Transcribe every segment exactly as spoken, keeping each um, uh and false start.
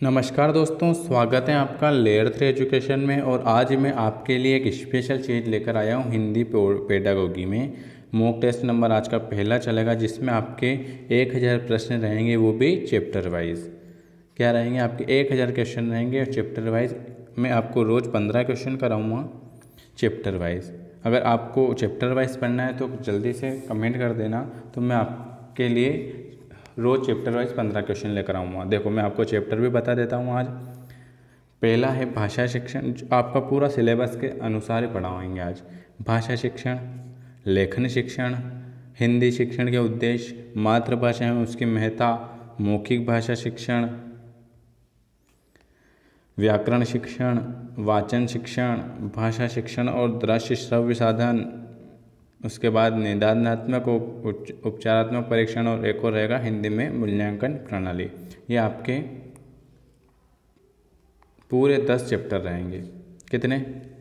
नमस्कार दोस्तों, स्वागत है आपका लेयर थ्री एजुकेशन में। और आज मैं आपके लिए एक स्पेशल चीज़ लेकर आया हूँ हिंदी पेडागोगी में। मॉक टेस्ट नंबर आज का पहला चलेगा, जिसमें आपके एक हज़ार प्रश्न रहेंगे, वो भी चैप्टर वाइज। क्या रहेंगे? आपके एक हज़ार क्वेश्चन रहेंगे और चैप्टर वाइज मैं आपको रोज़ पंद्रह क्वेश्चन कराऊँगा चैप्टर वाइज। अगर आपको चैप्टर वाइज पढ़ना है तो जल्दी से कमेंट कर देना, तो मैं आपके लिए रोज़ चैप्टर वाइज पंद्रह क्वेश्चन लेकर आऊँगा। देखो, मैं आपको चैप्टर भी बता देता हूँ आज। पहला है भाषा शिक्षण, जो आपका पूरा सिलेबस के अनुसार ही पढ़ाएंगे आज। भाषा शिक्षण, लेखन शिक्षण, हिंदी शिक्षण के उद्देश्य, मातृभाषा में उसकी महत्ता, मौखिक भाषा शिक्षण, व्याकरण शिक्षण, वाचन शिक्षण, भाषा शिक्षण और दृश्य श्रव्य साधन। उसके बाद निदानात्मक उपचारात्मक परीक्षण, और एक और रहेगा हिंदी में मूल्यांकन प्रणाली। ये आपके पूरे दस चैप्टर रहेंगे। कितने?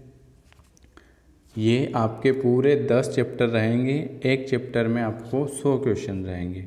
ये आपके पूरे दस चैप्टर रहेंगे। एक चैप्टर में आपको सौ क्वेश्चन रहेंगे।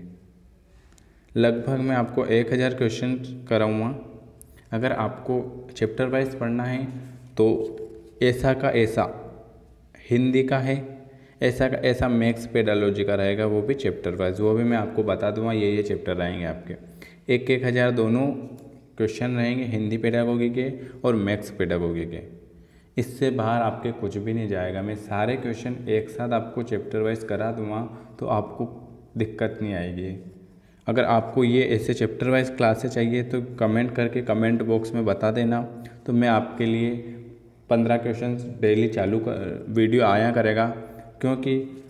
लगभग मैं आपको एक हज़ार क्वेश्चन कराऊँगा। अगर आपको चैप्टर वाइज पढ़ना है तो ऐसा का ऐसा हिंदी का है, ऐसा का ऐसा मैथ्स पेडालॉजी का रहेगा, वो भी चैप्टर वाइज। वो भी मैं आपको बता दूंगा, ये ये चैप्टर रहेंगे आपके। एक एक हज़ार दोनों क्वेश्चन रहेंगे, हिंदी पेडागोगी के और मैथ्स पेडागोगी के। इससे बाहर आपके कुछ भी नहीं जाएगा। मैं सारे क्वेश्चन एक साथ आपको चैप्टर वाइज करा दूँगा, तो आपको दिक्कत नहीं आएगी। अगर आपको ये ऐसे चैप्टर वाइज क्लासेस चाहिए तो कमेंट करके कमेंट बॉक्स में बता देना, तो मैं आपके लिए पंद्रह क्वेश्चन डेली चालू कर वीडियो आया करेगा। क्योंकि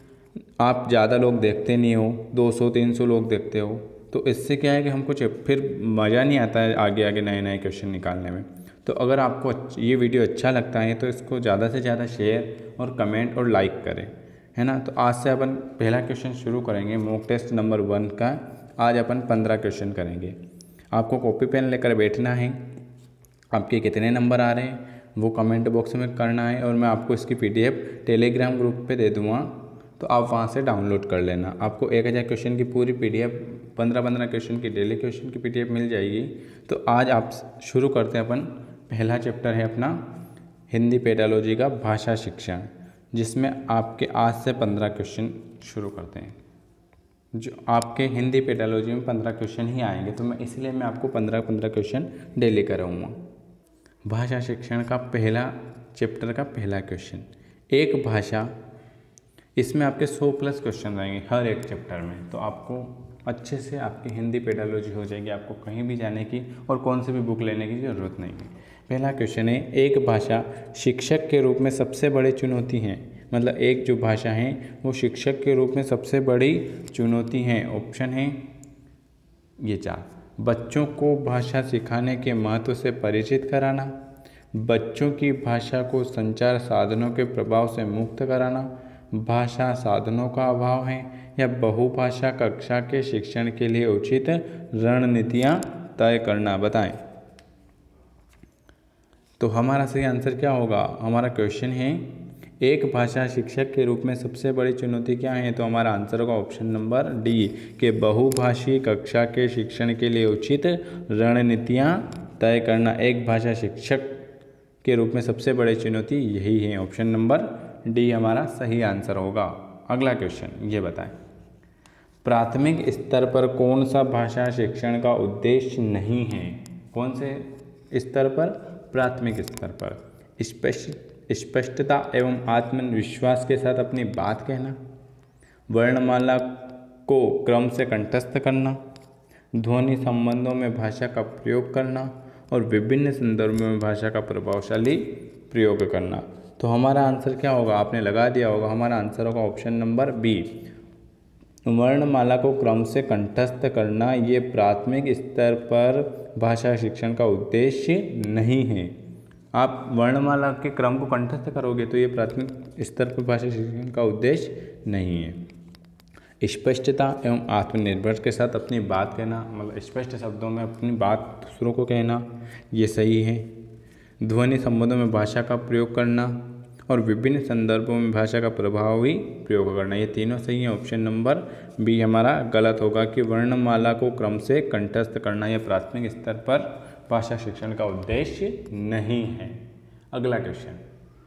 आप ज़्यादा लोग देखते नहीं हो, दो सौ तीन सौ लोग देखते हो, तो इससे क्या है कि हमको फिर मज़ा नहीं आता है आगे आगे नए नए क्वेश्चन निकालने में। तो अगर आपको ये वीडियो अच्छा लगता है तो इसको ज़्यादा से ज़्यादा शेयर और कमेंट और लाइक करें, है ना। तो आज से अपन पहला क्वेश्चन शुरू करेंगे मॉक टेस्ट नंबर वन का। आज अपन पंद्रह क्वेश्चन करेंगे। आपको कॉपी पेन लेकर बैठना है। आपके कितने नंबर आ रहे हैं वो कमेंट बॉक्स में करना है, और मैं आपको इसकी पीडीएफ टेलीग्राम ग्रुप पे दे दूँगा, तो आप वहाँ से डाउनलोड कर लेना। आपको एक हज़ार क्वेश्चन की पूरी पीडीएफ, पंद्रह पंद्रह क्वेश्चन की डेली क्वेश्चन की पीडीएफ मिल जाएगी। तो आज आप शुरू करते हैं। अपन पहला चैप्टर है अपना हिंदी पेडालॉजी का भाषा शिक्षण, जिसमें आपके आज से पंद्रह क्वेश्चन शुरू करते हैं। जो आपके हिंदी पेडालॉजी में पंद्रह क्वेश्चन ही आएंगे, तो मैं इसलिए मैं आपको पंद्रह पंद्रह क्वेश्चन डेली कराऊँगा। भाषा शिक्षण का पहला चैप्टर का पहला क्वेश्चन, एक भाषा। इसमें आपके सौ प्लस क्वेश्चन रहेंगे हर एक चैप्टर में, तो आपको अच्छे से आपकी हिंदी पेडालॉजी हो जाएगी। आपको कहीं भी जाने की और कौन सी भी बुक लेने की ज़रूरत नहीं है। पहला क्वेश्चन है, एक भाषा शिक्षक के रूप में सबसे बड़ी चुनौती है। मतलब एक जो भाषा है वो शिक्षक के रूप में सबसे बड़ी चुनौती है। ऑप्शन है ये चार। बच्चों को भाषा सिखाने के महत्व से परिचित कराना, बच्चों की भाषा को संचार साधनों के प्रभाव से मुक्त कराना, भाषा साधनों का अभाव है, या बहुभाषा कक्षा के शिक्षण के लिए उचित रणनीतियाँ तय करना। बताएं। तो हमारा सही आंसर क्या होगा? हमारा क्वेश्चन है एक भाषा शिक्षक के रूप में सबसे बड़ी चुनौती क्या है? तो हमारा आंसर होगा ऑप्शन नंबर डी के बहुभाषी कक्षा के शिक्षण के लिए उचित रणनीतियाँ तय करना। एक भाषा शिक्षक के रूप में सबसे बड़ी चुनौती यही है। ऑप्शन नंबर डी हमारा सही आंसर होगा। अगला क्वेश्चन ये बताएं, प्राथमिक स्तर पर कौन सा भाषा शिक्षण का उद्देश्य नहीं है? कौन से स्तर पर? प्राथमिक स्तर पर स्पष्ट स्पष्टता एवं आत्मविश्वास के साथ अपनी बात कहना, वर्णमाला को क्रम से कंठस्थ करना, ध्वनि संबंधों में भाषा का प्रयोग करना, और विभिन्न संदर्भों में भाषा का प्रभावशाली प्रयोग करना। तो हमारा आंसर क्या होगा? आपने लगा दिया होगा। हमारा आंसर होगा ऑप्शन नंबर बी, वर्णमाला को क्रम से कंठस्थ करना। ये प्राथमिक स्तर पर भाषा शिक्षण का उद्देश्य नहीं है। आप वर्णमाला के क्रम को कंठस्थ करोगे तो ये प्राथमिक स्तर पर भाषा शिक्षण का उद्देश्य नहीं है। स्पष्टता एवं आत्मनिर्भर के साथ अपनी बात कहना, मतलब स्पष्ट शब्दों में अपनी बात दूसरों को कहना, ये सही है। ध्वनि संबंधों में भाषा का प्रयोग करना और विभिन्न संदर्भों में भाषा का प्रभावी प्रयोग करना। ये तीनों सही है। ऑप्शन नंबर बी हमारा गलत होगा कि वर्णमाला को क्रम से कंठस्थ करना यह प्राथमिक स्तर पर भाषा शिक्षण का उद्देश्य नहीं है। अगला क्वेश्चन,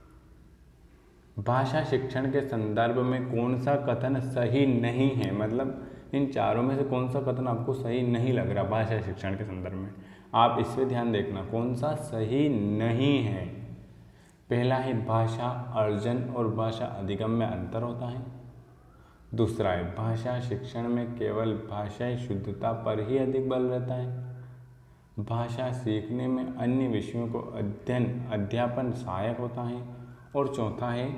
भाषा शिक्षण के संदर्भ में कौन सा कथन सही नहीं है? मतलब इन चारों में से कौन सा कथन आपको सही नहीं लग रहा भाषा शिक्षण के संदर्भ में? आप इस पे ध्यान देखना, कौन सा सही नहीं है। पहला है भाषा अर्जन और भाषा अधिगम में अंतर होता है। दूसरा है भाषा शिक्षण में केवल भाषाई शुद्धता पर ही अधिक बल रहता है। भाषा सीखने में अन्य विषयों को अध्ययन अध्यापन सहायक होता है। और चौथा है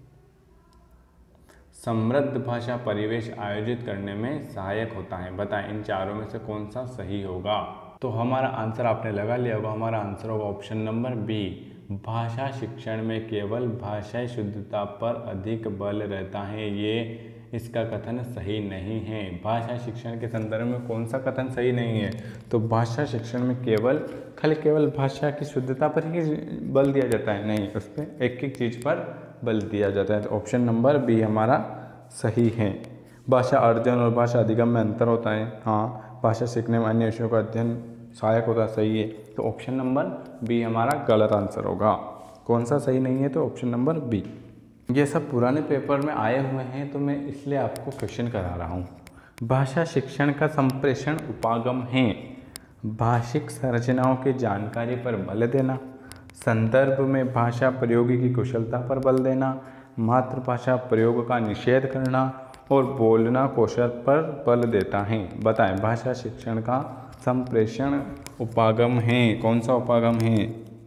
समृद्ध भाषा परिवेश आयोजित करने में सहायक होता है। बताएं इन चारों में से कौन सा सही होगा? तो हमारा आंसर आपने लगा लिया होगा। हमारा आंसर होगा ऑप्शन नंबर बी, भाषा शिक्षण में केवल भाषाई शुद्धता पर अधिक बल रहता है। ये इसका कथन सही नहीं है। भाषा शिक्षण के संदर्भ में कौन सा कथन सही नहीं है? तो भाषा शिक्षण में केवल खाली केवल भाषा की शुद्धता पर ही बल दिया जाता है, नहीं, उस पर एक एक चीज़ पर बल दिया जाता है। तो ऑप्शन नंबर बी हमारा सही है। भाषा अर्जन और भाषा अधिगम में अंतर होता है। हाँ, भाषा सीखने में अन्य विषयों का अध्ययन सहायक होता है, सही है। तो ऑप्शन नंबर बी हमारा गलत आंसर होगा। कौन सा सही नहीं है? तो ऑप्शन नंबर बी। ये सब पुराने पेपर में आए हुए हैं तो मैं इसलिए आपको क्वेश्चन करा रहा हूँ। भाषा शिक्षण का संप्रेषण उपागम है भाषिक संरचनाओं की जानकारी पर बल देना, संदर्भ में भाषा प्रयोगी की कुशलता पर बल देना, मातृभाषा प्रयोग का निषेध करना और बोलना कौशल पर बल देता है। बताएं भाषा शिक्षण का संप्रेषण उपागम है। कौन सा उपागम है?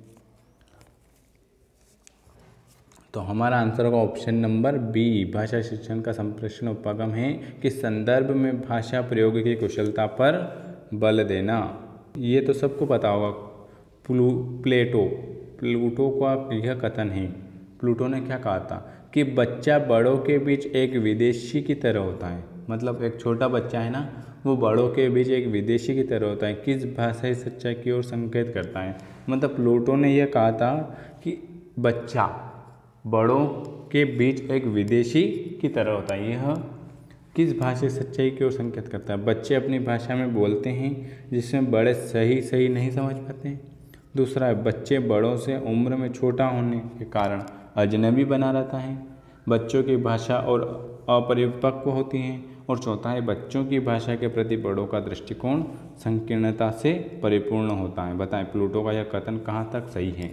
तो हमारा आंसर होगा ऑप्शन नंबर बी, भाषा शिक्षण का संप्रेषण उपागम है कि संदर्भ में भाषा प्रयोग की कुशलता पर बल देना। ये तो सबको पता होगा। प्लू प्लेटो प्लूटो का यह कथन है। प्लूटो ने क्या कहा था कि बच्चा बड़ों के बीच एक विदेशी की तरह होता है। मतलब एक छोटा बच्चा है ना, वो बड़ों के बीच एक विदेशी की तरह होता है। किस भाषाई सच्चाई की ओर संकेत करता है? मतलब प्लूटो ने यह कहा था कि बच्चा बड़ों के बीच एक विदेशी की तरह होता है। यह किस भाषा सच्चाई की ओर संकेत करता है? बच्चे अपनी भाषा में बोलते हैं जिसमें बड़े सही सही नहीं समझ पाते हैं। दूसरा है बच्चे बड़ों से उम्र में छोटा होने के कारण अजनबी बना रहता है। बच्चों की भाषा और अपरिपक्व होती हैं। और चौथा है बच्चों की भाषा के प्रति बड़ों का दृष्टिकोण संकीर्णता से परिपूर्ण होता है। बताएं प्लूटो का यह कथन कहाँ तक सही है?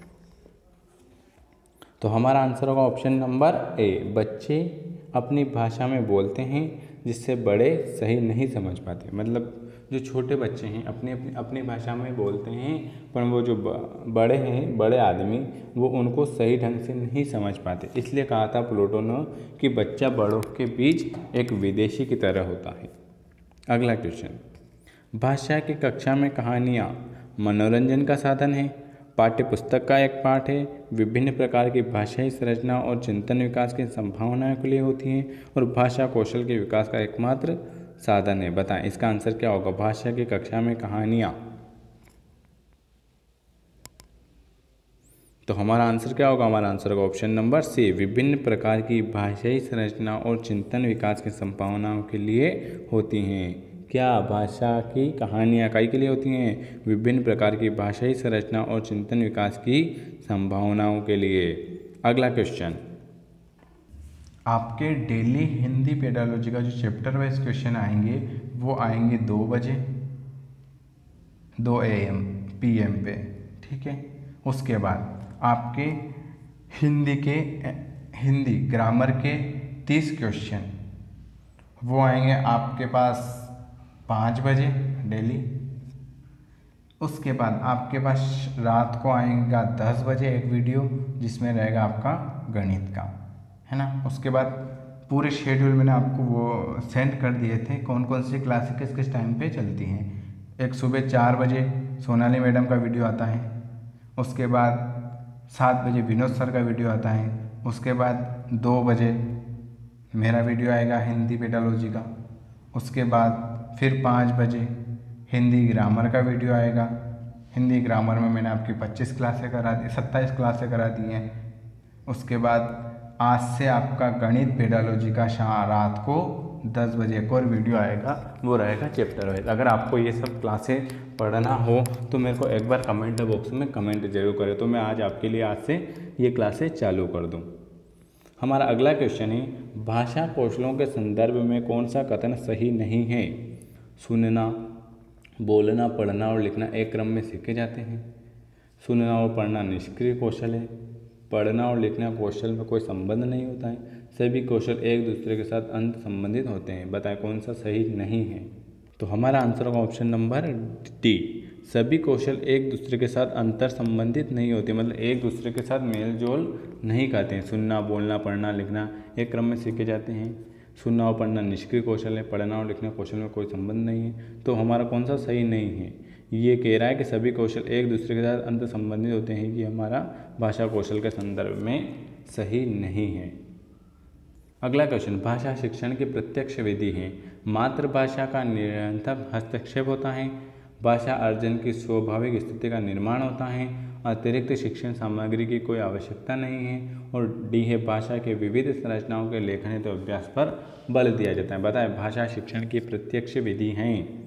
तो हमारा आंसर होगा ऑप्शन नंबर ए, बच्चे अपनी भाषा में बोलते हैं जिससे बड़े सही नहीं समझ पाते। मतलब जो छोटे बच्चे हैं अपनी अपनी अपनी भाषा में बोलते हैं, पर वो जो बड़े हैं बड़े आदमी वो उनको सही ढंग से नहीं समझ पाते। इसलिए कहा था प्लूटो ने कि बच्चा बड़ों के बीच एक विदेशी की तरह होता है। अगला क्वेश्चन, भाषा की कक्षा में कहानियाँ मनोरंजन का साधन है, पाठ्य पुस्तक का एक पाठ है, विभिन्न प्रकार की भाषाई संरचना और चिंतन विकास की संभावनाओं के लिए होती हैं और भाषा कौशल के विकास का एकमात्र साधन है। बताएं इसका आंसर क्या होगा? भाषा की कक्षा में कहानियाँ। तो हमारा आंसर क्या होगा? हमारा आंसर होगा ऑप्शन नंबर सी, विभिन्न प्रकार की भाषाई संरचना और चिंतन विकास की संभावनाओं के लिए होती हैं। क्या? भाषा की कहानियाँ काई के लिए होती हैं? विभिन्न प्रकार की भाषाई संरचना और चिंतन विकास की संभावनाओं के लिए। अगला क्वेश्चन, आपके डेली हिंदी पेडालॉजी का जो चैप्टर वाइज क्वेश्चन आएंगे वो आएंगे दो बजे दो ए एम पी एम पे, ठीक है। उसके बाद आपके हिंदी के हिंदी ग्रामर के तीस क्वेश्चन वो आएंगे आपके पास पाँच बजे डेली। उसके बाद आपके पास रात को आएगा दस बजे एक वीडियो जिसमें रहेगा आपका गणित का, है ना। उसके बाद पूरे शेड्यूल मैंने आपको वो सेंड कर दिए थे कौन कौन सी क्लासेस किस किस टाइम पे चलती हैं। एक सुबह चार बजे सोनाली मैडम का वीडियो आता है, उसके बाद सात बजे विनोद सर का वीडियो आता है, उसके बाद दो बजे मेरा वीडियो आएगा हिंदी पेडालॉजी का, उसके बाद फिर पाँच बजे हिंदी ग्रामर का वीडियो आएगा। हिंदी ग्रामर में मैंने आपकी पच्चीस क्लासें करा दी सत्ताईस क्लासें करा दी हैं। उसके बाद आज से आपका गणित पेडालॉजी का शाम रात को दस बजे एक और वीडियो आएगा, वो रहेगा चैप्टर वाइज। अगर आपको ये सब क्लासेस पढ़ना हो तो मेरे को एक बार कमेंट बॉक्स में कमेंट जरूर करें, तो मैं आज आपके लिए आज से ये क्लासेस चालू कर दूँ। हमारा अगला क्वेश्चन है, भाषा कौशलों के संदर्भ में कौन सा कथन सही नहीं है? सुनना, बोलना, पढ़ना और लिखना एक क्रम में सीखे जाते हैं। सुनना और पढ़ना निष्क्रिय कौशल है। पढ़ना और लिखना कौशल में कोई संबंध नहीं होता है। सभी कौशल एक दूसरे के साथ अंत संबंधित होते हैं। बताएं कौन सा सही नहीं है? तो हमारा आंसर होगा ऑप्शन नंबर डी, सभी कौशल एक दूसरे के साथ अंतर संबंधित नहीं होते, मतलब एक दूसरे के साथ मेल जोल नहीं करते हैं। सुनना, बोलना, पढ़ना, लिखना एक क्रम में सीखे जाते हैं। सुनना और पढ़ना निष्क्रिय कौशल है। पढ़ना और लिखना कौशल में कोई संबंध नहीं है। तो हमारा कौन सा सही नहीं है? ये कह रहा है कि सभी कौशल एक दूसरे के साथ अंतर संबंधित होते हैं, कि हमारा भाषा कौशल के संदर्भ में सही नहीं है। अगला क्वेश्चन, भाषा शिक्षण की प्रत्यक्ष विधि है। मातृभाषा का निरंतर हस्तक्षेप होता है। भाषा अर्जन की स्वाभाविक स्थिति का निर्माण होता है। अतिरिक्त शिक्षण सामग्री की कोई आवश्यकता नहीं है। और डी है, भाषा के विविध संरचनाओं के लेखन हेतु तो अभ्यास पर बल दिया जाता है। बताएं भाषा शिक्षण की प्रत्यक्ष विधि है।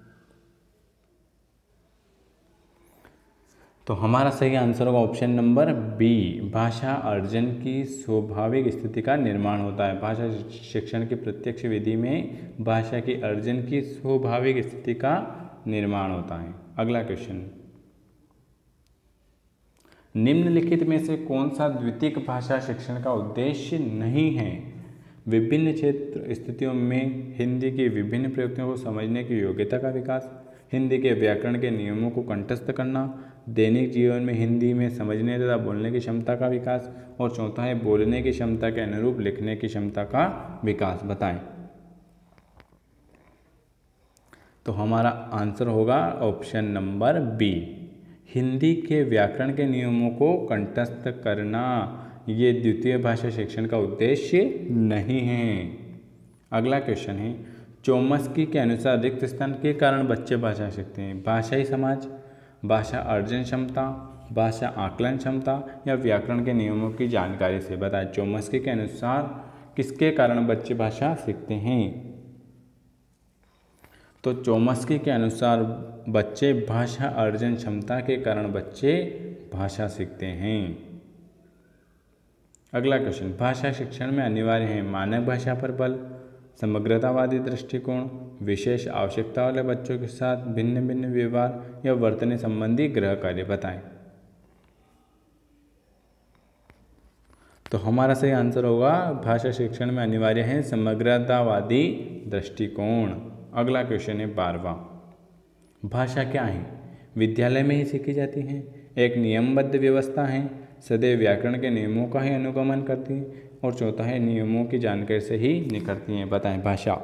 तो हमारा सही आंसर होगा ऑप्शन नंबर बी, भाषा अर्जन की स्वाभाविक स्थिति का निर्माण होता है। भाषा शिक्षण की प्रत्यक्ष विधि में भाषा की अर्जन की स्वाभाविक स्थिति का निर्माण होता है। अगला क्वेश्चन, निम्नलिखित में से कौन सा द्वितीयक भाषा शिक्षण का उद्देश्य नहीं है? विभिन्न क्षेत्र स्थितियों में हिंदी की विभिन्न प्रयुक्तियों को समझने की योग्यता का विकास, हिंदी के व्याकरण के नियमों को कंठस्थ करना, दैनिक जीवन में हिंदी में समझने तथा बोलने की क्षमता का विकास, और चौथा है बोलने की क्षमता के अनुरूप लिखने की क्षमता का विकास। बताएं। तो हमारा आंसर होगा ऑप्शन नंबर बी, हिंदी के व्याकरण के नियमों को कंठस्थ करना। ये द्वितीय भाषा शिक्षण का उद्देश्य नहीं है। अगला क्वेश्चन है, चोम्स्की के अनुसार रिक्त स्थान के कारण बच्चे भाषा सीखते हैं। भाषाई समाज, भाषा अर्जन क्षमता, भाषा आकलन क्षमता या व्याकरण के नियमों की जानकारी से। बताएं चोम्स्की के अनुसार किसके कारण बच्चे भाषा सीखते हैं? तो चोम्स्की के अनुसार बच्चे भाषा अर्जन क्षमता के कारण बच्चे भाषा सीखते हैं। अगला क्वेश्चन, भाषा शिक्षण में अनिवार्य है मानक भाषा पर बल, समग्रतावादी दृष्टिकोण, विशेष आवश्यकता वाले बच्चों के साथ भिन्न भिन्न व्यवहार या वर्तन संबंधी गृह कार्य। बताएं। तो हमारा सही आंसर होगा भाषा शिक्षण में अनिवार्य है समग्रतावादी दृष्टिकोण। अगला क्वेश्चन है बारहवां, भाषा क्या है? विद्यालय में ही सीखी जाती है, एक नियमबद्ध व्यवस्था है, सदैव व्याकरण के नियमों का ही अनुगमन करती है, और चौथा है नियमों की जानकारी से ही निकलती हैं। बताएं भाषा।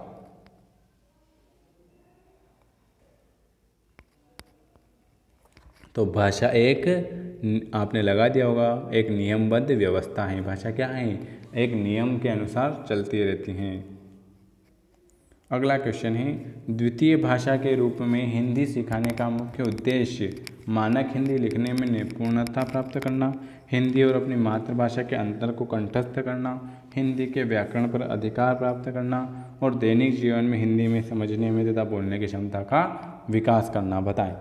तो भाषा एक, आपने लगा दिया होगा, एक नियमबद्ध व्यवस्था है। भाषा क्या है? एक नियम के अनुसार चलती रहती हैं। अगला क्वेश्चन है, द्वितीय भाषा के रूप में हिंदी सिखाने का मुख्य उद्देश्य मानक हिंदी लिखने में निपुणता प्राप्त करना, हिंदी और अपनी मातृभाषा के अंतर को कंठस्थ करना, हिंदी के व्याकरण पर अधिकार प्राप्त करना, और दैनिक जीवन में हिंदी में समझने में तथा बोलने की क्षमता का विकास करना। बताएं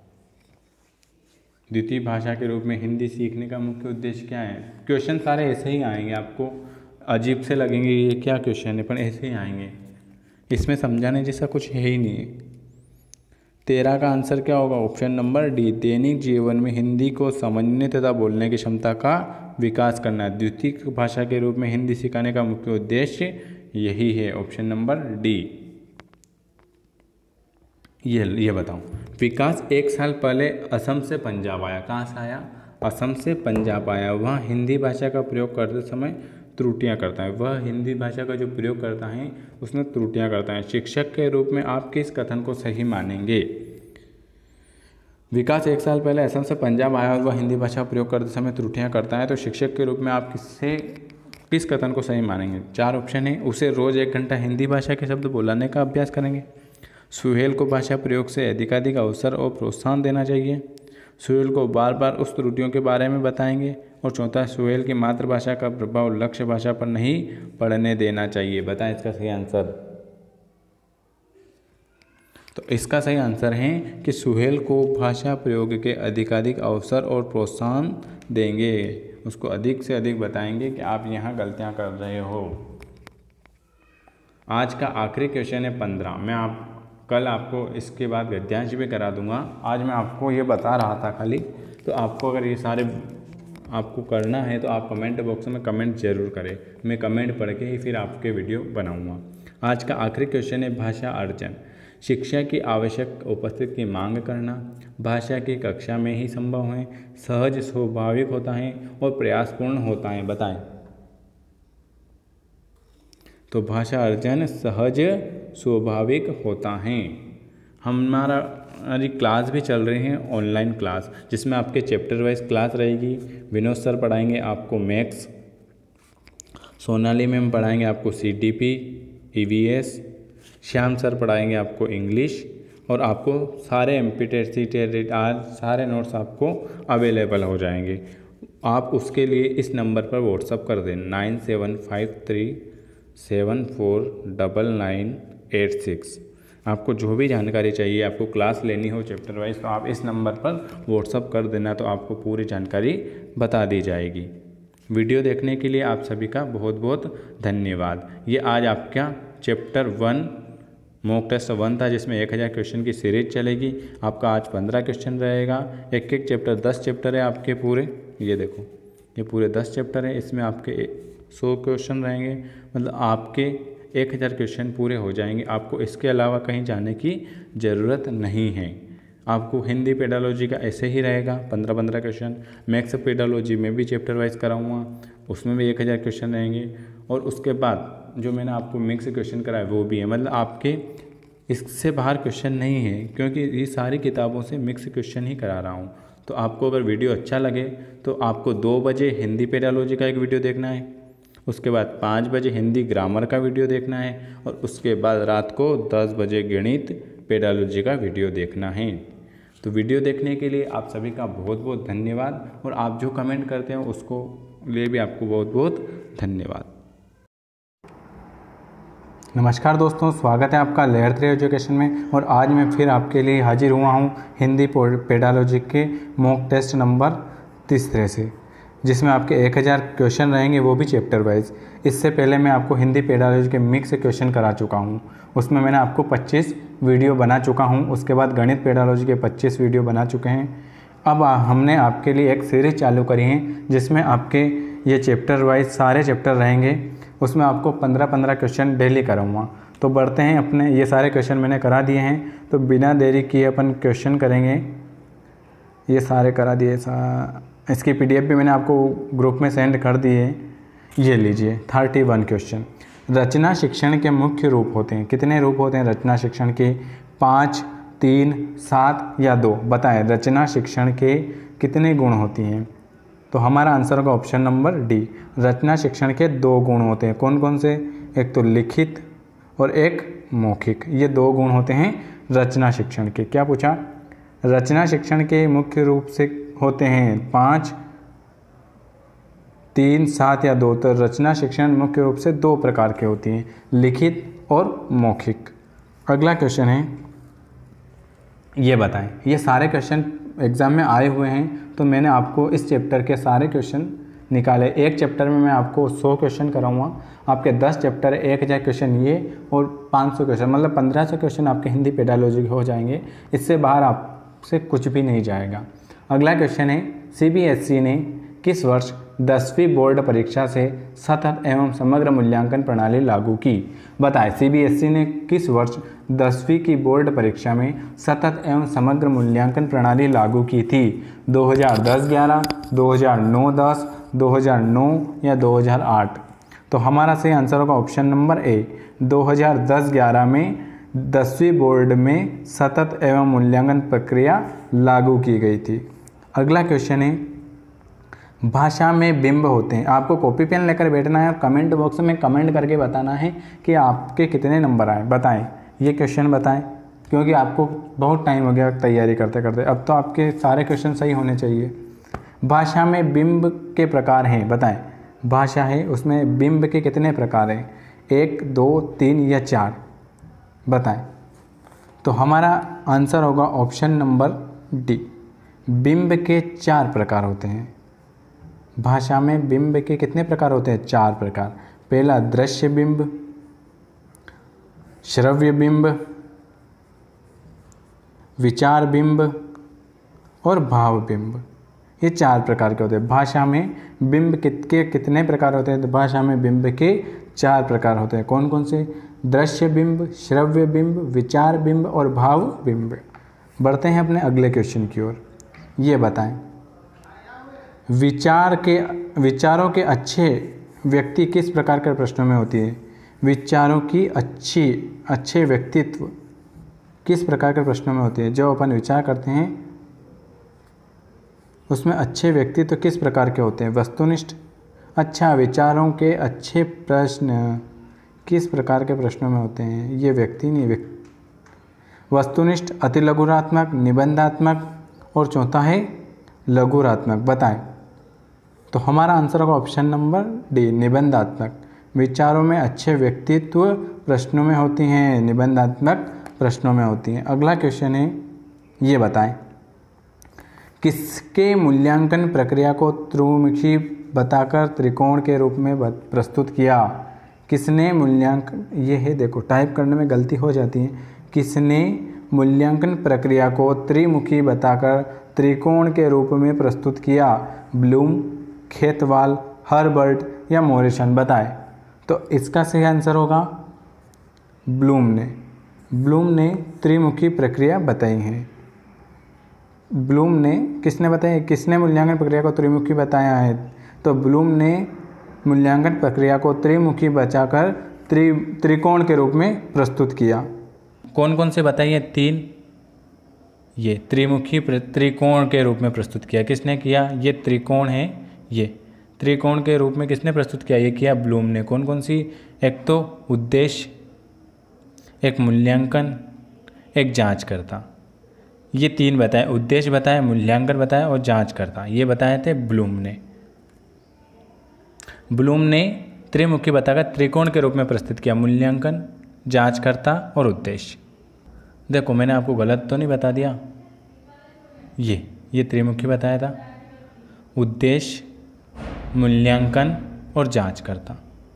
द्वितीय भाषा के रूप में हिंदी सीखने का मुख्य उद्देश्य क्या है? क्वेश्चन सारे ऐसे ही आएंगे, आपको अजीब से लगेंगे ये क्या क्वेश्चन है, पर ऐसे ही आएंगे, इसमें समझाने जैसा कुछ है ही नहीं। तेरह का आंसर क्या होगा? ऑप्शन नंबर डी, दैनिक जीवन में हिंदी को समझने तथा बोलने की क्षमता का विकास करना। द्वितीय भाषा के रूप में हिंदी सिखाने का मुख्य उद्देश्य यही है, ऑप्शन नंबर डी। ये ये बताऊं, विकास एक साल पहले असम से पंजाब आया। कहाँ से आया? असम से पंजाब आया। वहाँ हिंदी भाषा का प्रयोग करते समय त्रुटियां करता है। वह हिंदी भाषा का जो प्रयोग करता है उसमें त्रुटियां करता है। शिक्षक के रूप में आप किस कथन को सही मानेंगे? विकास एक साल पहले असम से पंजाब आया और वह हिंदी भाषा का प्रयोग करते समय त्रुटियां करता है, तो शिक्षक के रूप में आप किससे किस कथन को सही मानेंगे? चार ऑप्शन है। उसे रोज़ एक घंटा हिंदी भाषा के शब्द बोलने का अभ्यास करेंगे। सुहेल को भाषा प्रयोग से अधिकाधिक अवसर और प्रोत्साहन देना चाहिए। सुहेल को बार बार उस त्रुटियों के बारे में बताएंगे। और चौथा, सुहेल की मातृभाषा का प्रभाव लक्ष्य भाषा पर नहीं पड़ने देना चाहिए। बताएं इसका सही आंसर। तो इसका सही आंसर है कि सुहेल को भाषा प्रयोग के अधिकाधिक अवसर और प्रोत्साहन देंगे, उसको अधिक से अधिक बताएंगे कि आप यहाँ गलतियाँ कर रहे हो। आज का आखिरी क्वेश्चन है पंद्रह। मैं आप कल आपको इसके बाद गद्यांश भी करा दूंगा। आज मैं आपको ये बता रहा था खाली, तो आपको अगर ये सारे आपको करना है तो आप कमेंट बॉक्स में कमेंट जरूर करें। मैं कमेंट पढ़ के ही फिर आपके वीडियो बनाऊंगा। आज का आखिरी क्वेश्चन है भाषा अर्जन। शिक्षा की आवश्यक उपस्थिति की मांग करना भाषा की कक्षा में ही संभव है, सहज स्वाभाविक होता है और प्रयासपूर्ण होता है। बताएं। तो भाषा अर्जन सहज स्वाभाविक होता है। हमारा हमारी क्लास भी चल रही है, ऑनलाइन क्लास, जिसमें आपके चैप्टर वाइज क्लास रहेगी। विनोद सर पढ़ाएंगे आपको मैथ्स, सोनाली मैम पढ़ाएंगे आपको C T P, E V S, Shyam sir पढ़ाएंगे आपको इंग्लिश, और आपको सारे M P TET C TET आज सारे नोट्स आपको अवेलेबल हो जाएंगे। आप उसके लिए इस नंबर पर व्हाट्सअप कर दें nine seven five three seven four double nine eight six. आपको जो भी जानकारी चाहिए, आपको क्लास लेनी हो चैप्टर वाइज, तो आप इस नंबर पर व्हाट्सअप कर देना, तो आपको पूरी जानकारी बता दी जाएगी। वीडियो देखने के लिए आप सभी का बहुत बहुत धन्यवाद। ये आज आपका chapter one mock test one था, जिसमें एक हज़ार क्वेश्चन की सीरीज चलेगी। आपका आज पंद्रह क्वेश्चन रहेगा। एक एक चैप्टर दस चैप्टर है आपके पूरे। ये देखो, ये पूरे दस चैप्टर है, इसमें आपके सौ क्वेश्चन रहेंगे, मतलब आपके एक हज़ार क्वेश्चन पूरे हो जाएंगे। आपको इसके अलावा कहीं जाने की ज़रूरत नहीं है। आपको हिंदी पेडालॉजी का ऐसे ही रहेगा पंद्रह पंद्रह क्वेश्चन। मैथ्स पेडालॉजी में भी चैप्टर वाइज कराऊंगा, उसमें भी एक हज़ार क्वेश्चन रहेंगे। और उसके बाद जो मैंने आपको मिक्स क्वेश्चन कराया वो भी है, मतलब आपके इससे बाहर क्वेश्चन नहीं है, क्योंकि ये सारी किताबों से मिक्स क्वेश्चन ही करा रहा हूँ। तो आपको अगर वीडियो अच्छा लगे तो आपको दो बजे हिंदी पेडालॉजी का एक वीडियो देखना है, उसके बाद पाँच बजे हिंदी ग्रामर का वीडियो देखना है, और उसके बाद रात को दस बजे गणित पेडालॉजी का वीडियो देखना है। तो वीडियो देखने के लिए आप सभी का बहुत बहुत धन्यवाद, और आप जो कमेंट करते हैं उसको लिए भी आपको बहुत बहुत धन्यवाद। नमस्कार दोस्तों, स्वागत है आपका लेयर थ्री एजुकेशन में। और आज मैं फिर आपके लिए हाजिर हुआ हूँ हिंदी पेडालॉजी के मॉक टेस्ट नंबर तीसरे से, जिसमें आपके एक हज़ार क्वेश्चन रहेंगे, वो भी चैप्टर वाइज। इससे पहले मैं आपको हिंदी पेडालॉजी के मिक्स क्वेश्चन करा चुका हूँ, उसमें मैंने आपको पच्चीस वीडियो बना चुका हूँ। उसके बाद गणित पेडालॉजी के पच्चीस वीडियो बना चुके हैं। अब हमने आपके लिए एक सीरीज चालू करी है, जिसमें आपके ये चैप्टर वाइज सारे चैप्टर रहेंगे। उसमें आपको पंद्रह पंद्रह क्वेश्चन डेली कराऊंगा। तो बढ़ते हैं अपने, ये सारे क्वेश्चन मैंने करा दिए हैं, तो बिना देरी किए अपन क्वेश्चन करेंगे। ये सारे करा दिए, सा इसकी पीडीएफ भी मैंने आपको ग्रुप में सेंड कर दी है। ये लीजिए थर्टी वन क्वेश्चन। रचना शिक्षण के मुख्य रूप होते हैं। कितने रूप होते हैं रचना शिक्षण के? पाँच, तीन, सात या दो? बताएं रचना शिक्षण के कितने गुण होती हैं? तो हमारा आंसर होगा ऑप्शन नंबर डी, रचना शिक्षण के दो गुण होते हैं। कौन कौन से? एक तो लिखित और एक मौखिक, ये दो गुण होते हैं रचना शिक्षण के। क्या पूछा? रचना शिक्षण के मुख्य रूप से होते हैं पाँच, तीन, सात या दो। तो रचना शिक्षण मुख्य रूप से दो प्रकार के होती हैं, लिखित और मौखिक। अगला क्वेश्चन है, ये बताएं। ये सारे क्वेश्चन एग्ज़ाम में आए हुए हैं, तो मैंने आपको इस चैप्टर के सारे क्वेश्चन निकाले। एक चैप्टर में मैं आपको सौ क्वेश्चन कराऊंगा, आपके दस चैप्टर एक हज़ार क्वेश्चन ये, और पाँच सौ क्वेश्चन, मतलब पंद्रह सौ क्वेश्चन आपके हिंदी पेडालॉजी के हो जाएंगे। इससे बाहर आपसे कुछ भी नहीं जाएगा। अगला क्वेश्चन है, सी बी एस ई ने किस वर्ष दसवीं बोर्ड परीक्षा से सतत एवं समग्र मूल्यांकन प्रणाली लागू की? बताएं सी बी एस ई ने किस वर्ष दसवीं की बोर्ड परीक्षा में सतत एवं समग्र मूल्यांकन प्रणाली लागू की थी? दो हज़ार दस ग्यारह, दो हज़ार नौ दस, दो हज़ार नौ या दो हज़ार आठ? तो हमारा सही आंसर होगा ऑप्शन नंबर ए, दो हज़ार दस ग्यारह में दसवीं बोर्ड में सतत एवं मूल्यांकन प्रक्रिया लागू की गई थी। अगला क्वेश्चन है, भाषा में बिंब होते हैं। आपको कॉपी पेन लेकर बैठना है और कमेंट बॉक्स में कमेंट करके बताना है कि आपके कितने नंबर आए। बताएं, ये क्वेश्चन बताएं। क्योंकि आपको बहुत टाइम हो गया तैयारी करते करते। अब तो आपके सारे क्वेश्चन सही होने चाहिए। भाषा में बिंब के प्रकार हैं, बताएं। भाषा है उसमें बिंब के कितने प्रकार हैं? एक, दो, तीन या चार, बताएं। तो हमारा आंसर होगा ऑप्शन नंबर डी, बिंब के चार प्रकार होते हैं। भाषा में बिंब के कितने प्रकार होते हैं? चार प्रकार। पहला दृश्य बिंब, श्रव्य बिंब, विचार बिंब और भाव बिंब। ये चार प्रकार के होते हैं। भाषा में बिंब के कितने प्रकार होते हैं? तो भाषा में बिंब के चार प्रकार होते हैं। कौन कौन से? दृश्य बिंब, श्रव्य बिंब, विचार बिंब और भाव बिंब। बढ़ते हैं अपने अगले क्वेश्चन की ओर। ये बताएं, विचार के विचारों के अच्छे व्यक्ति किस प्रकार के प्रश्नों में होती है? विचारों की अच्छी अच्छे व्यक्तित्व किस प्रकार के प्रश्नों में होती है? जो अपन विचार करते हैं उसमें अच्छे व्यक्तित्व किस प्रकार के होते हैं? वस्तुनिष्ठ। अच्छा, विचारों के अच्छे प्रश्न किस प्रकार के प्रश्नों में होते हैं? ये व्यक्ति नहीं, व्यक्ति। वस्तुनिष्ठ, अतिलघुरात्मक, निबंधात्मक और चौथा है लघुरात्मक। बताएं। तो हमारा आंसर होगा ऑप्शन नंबर डी, निबंधात्मक। विचारों में अच्छे व्यक्तित्व प्रश्नों में होती हैं, निबंधात्मक प्रश्नों में होती हैं। अगला क्वेश्चन है, ये बताएं, किसके मूल्यांकन प्रक्रिया को त्रिमुखी बताकर त्रिकोण के रूप में प्रस्तुत किया? किसने मूल्यांकन, ये है देखो टाइप करने में गलती हो जाती है। किसने मूल्यांकन प्रक्रिया को त्रिमुखी बताकर त्रिकोण के रूप में प्रस्तुत किया? ब्लूम, खेतवाल, हर्बर्ट या मॉरिसन। बताएं। तो इसका सही आंसर होगा ब्लूम ने। ब्लूम ने त्रिमुखी प्रक्रिया बताई है। ब्लूम ने किसने बताई? किसने मूल्यांकन प्रक्रिया को त्रिमुखी बताया है? तो ब्लूम ने मूल्यांकन प्रक्रिया को त्रिमुखी बचाकर त्रि त्रिकोण के रूप में प्रस्तुत किया। कौन कौन से बताइए? तीन। ये त्रिमुखी त्रिकोण के रूप में प्रस्तुत किया। किसने किया? ये त्रिकोण है, ये त्रिकोण के रूप में किसने प्रस्तुत किया? ये किया ब्लूम ने। कौन कौन सी? एक तो उद्देश्य, एक मूल्यांकन, एक जांचकर्ता। ये तीन बताए। उद्देश्य बताया, मूल्यांकन बताया और जांचकर्ता, ये बताए थे ब्लूम ने। ब्लूम ने त्रिमुखी बताकर त्रिकोण के रूप में प्रस्तुत किया, मूल्यांकन, जांचकर्ता और उद्देश्य। देखो मैंने आपको गलत तो नहीं बता दिया। ये ये त्रिमुखी बताया था, उद्देश्य, मूल्यांकन और जांचकर्ता।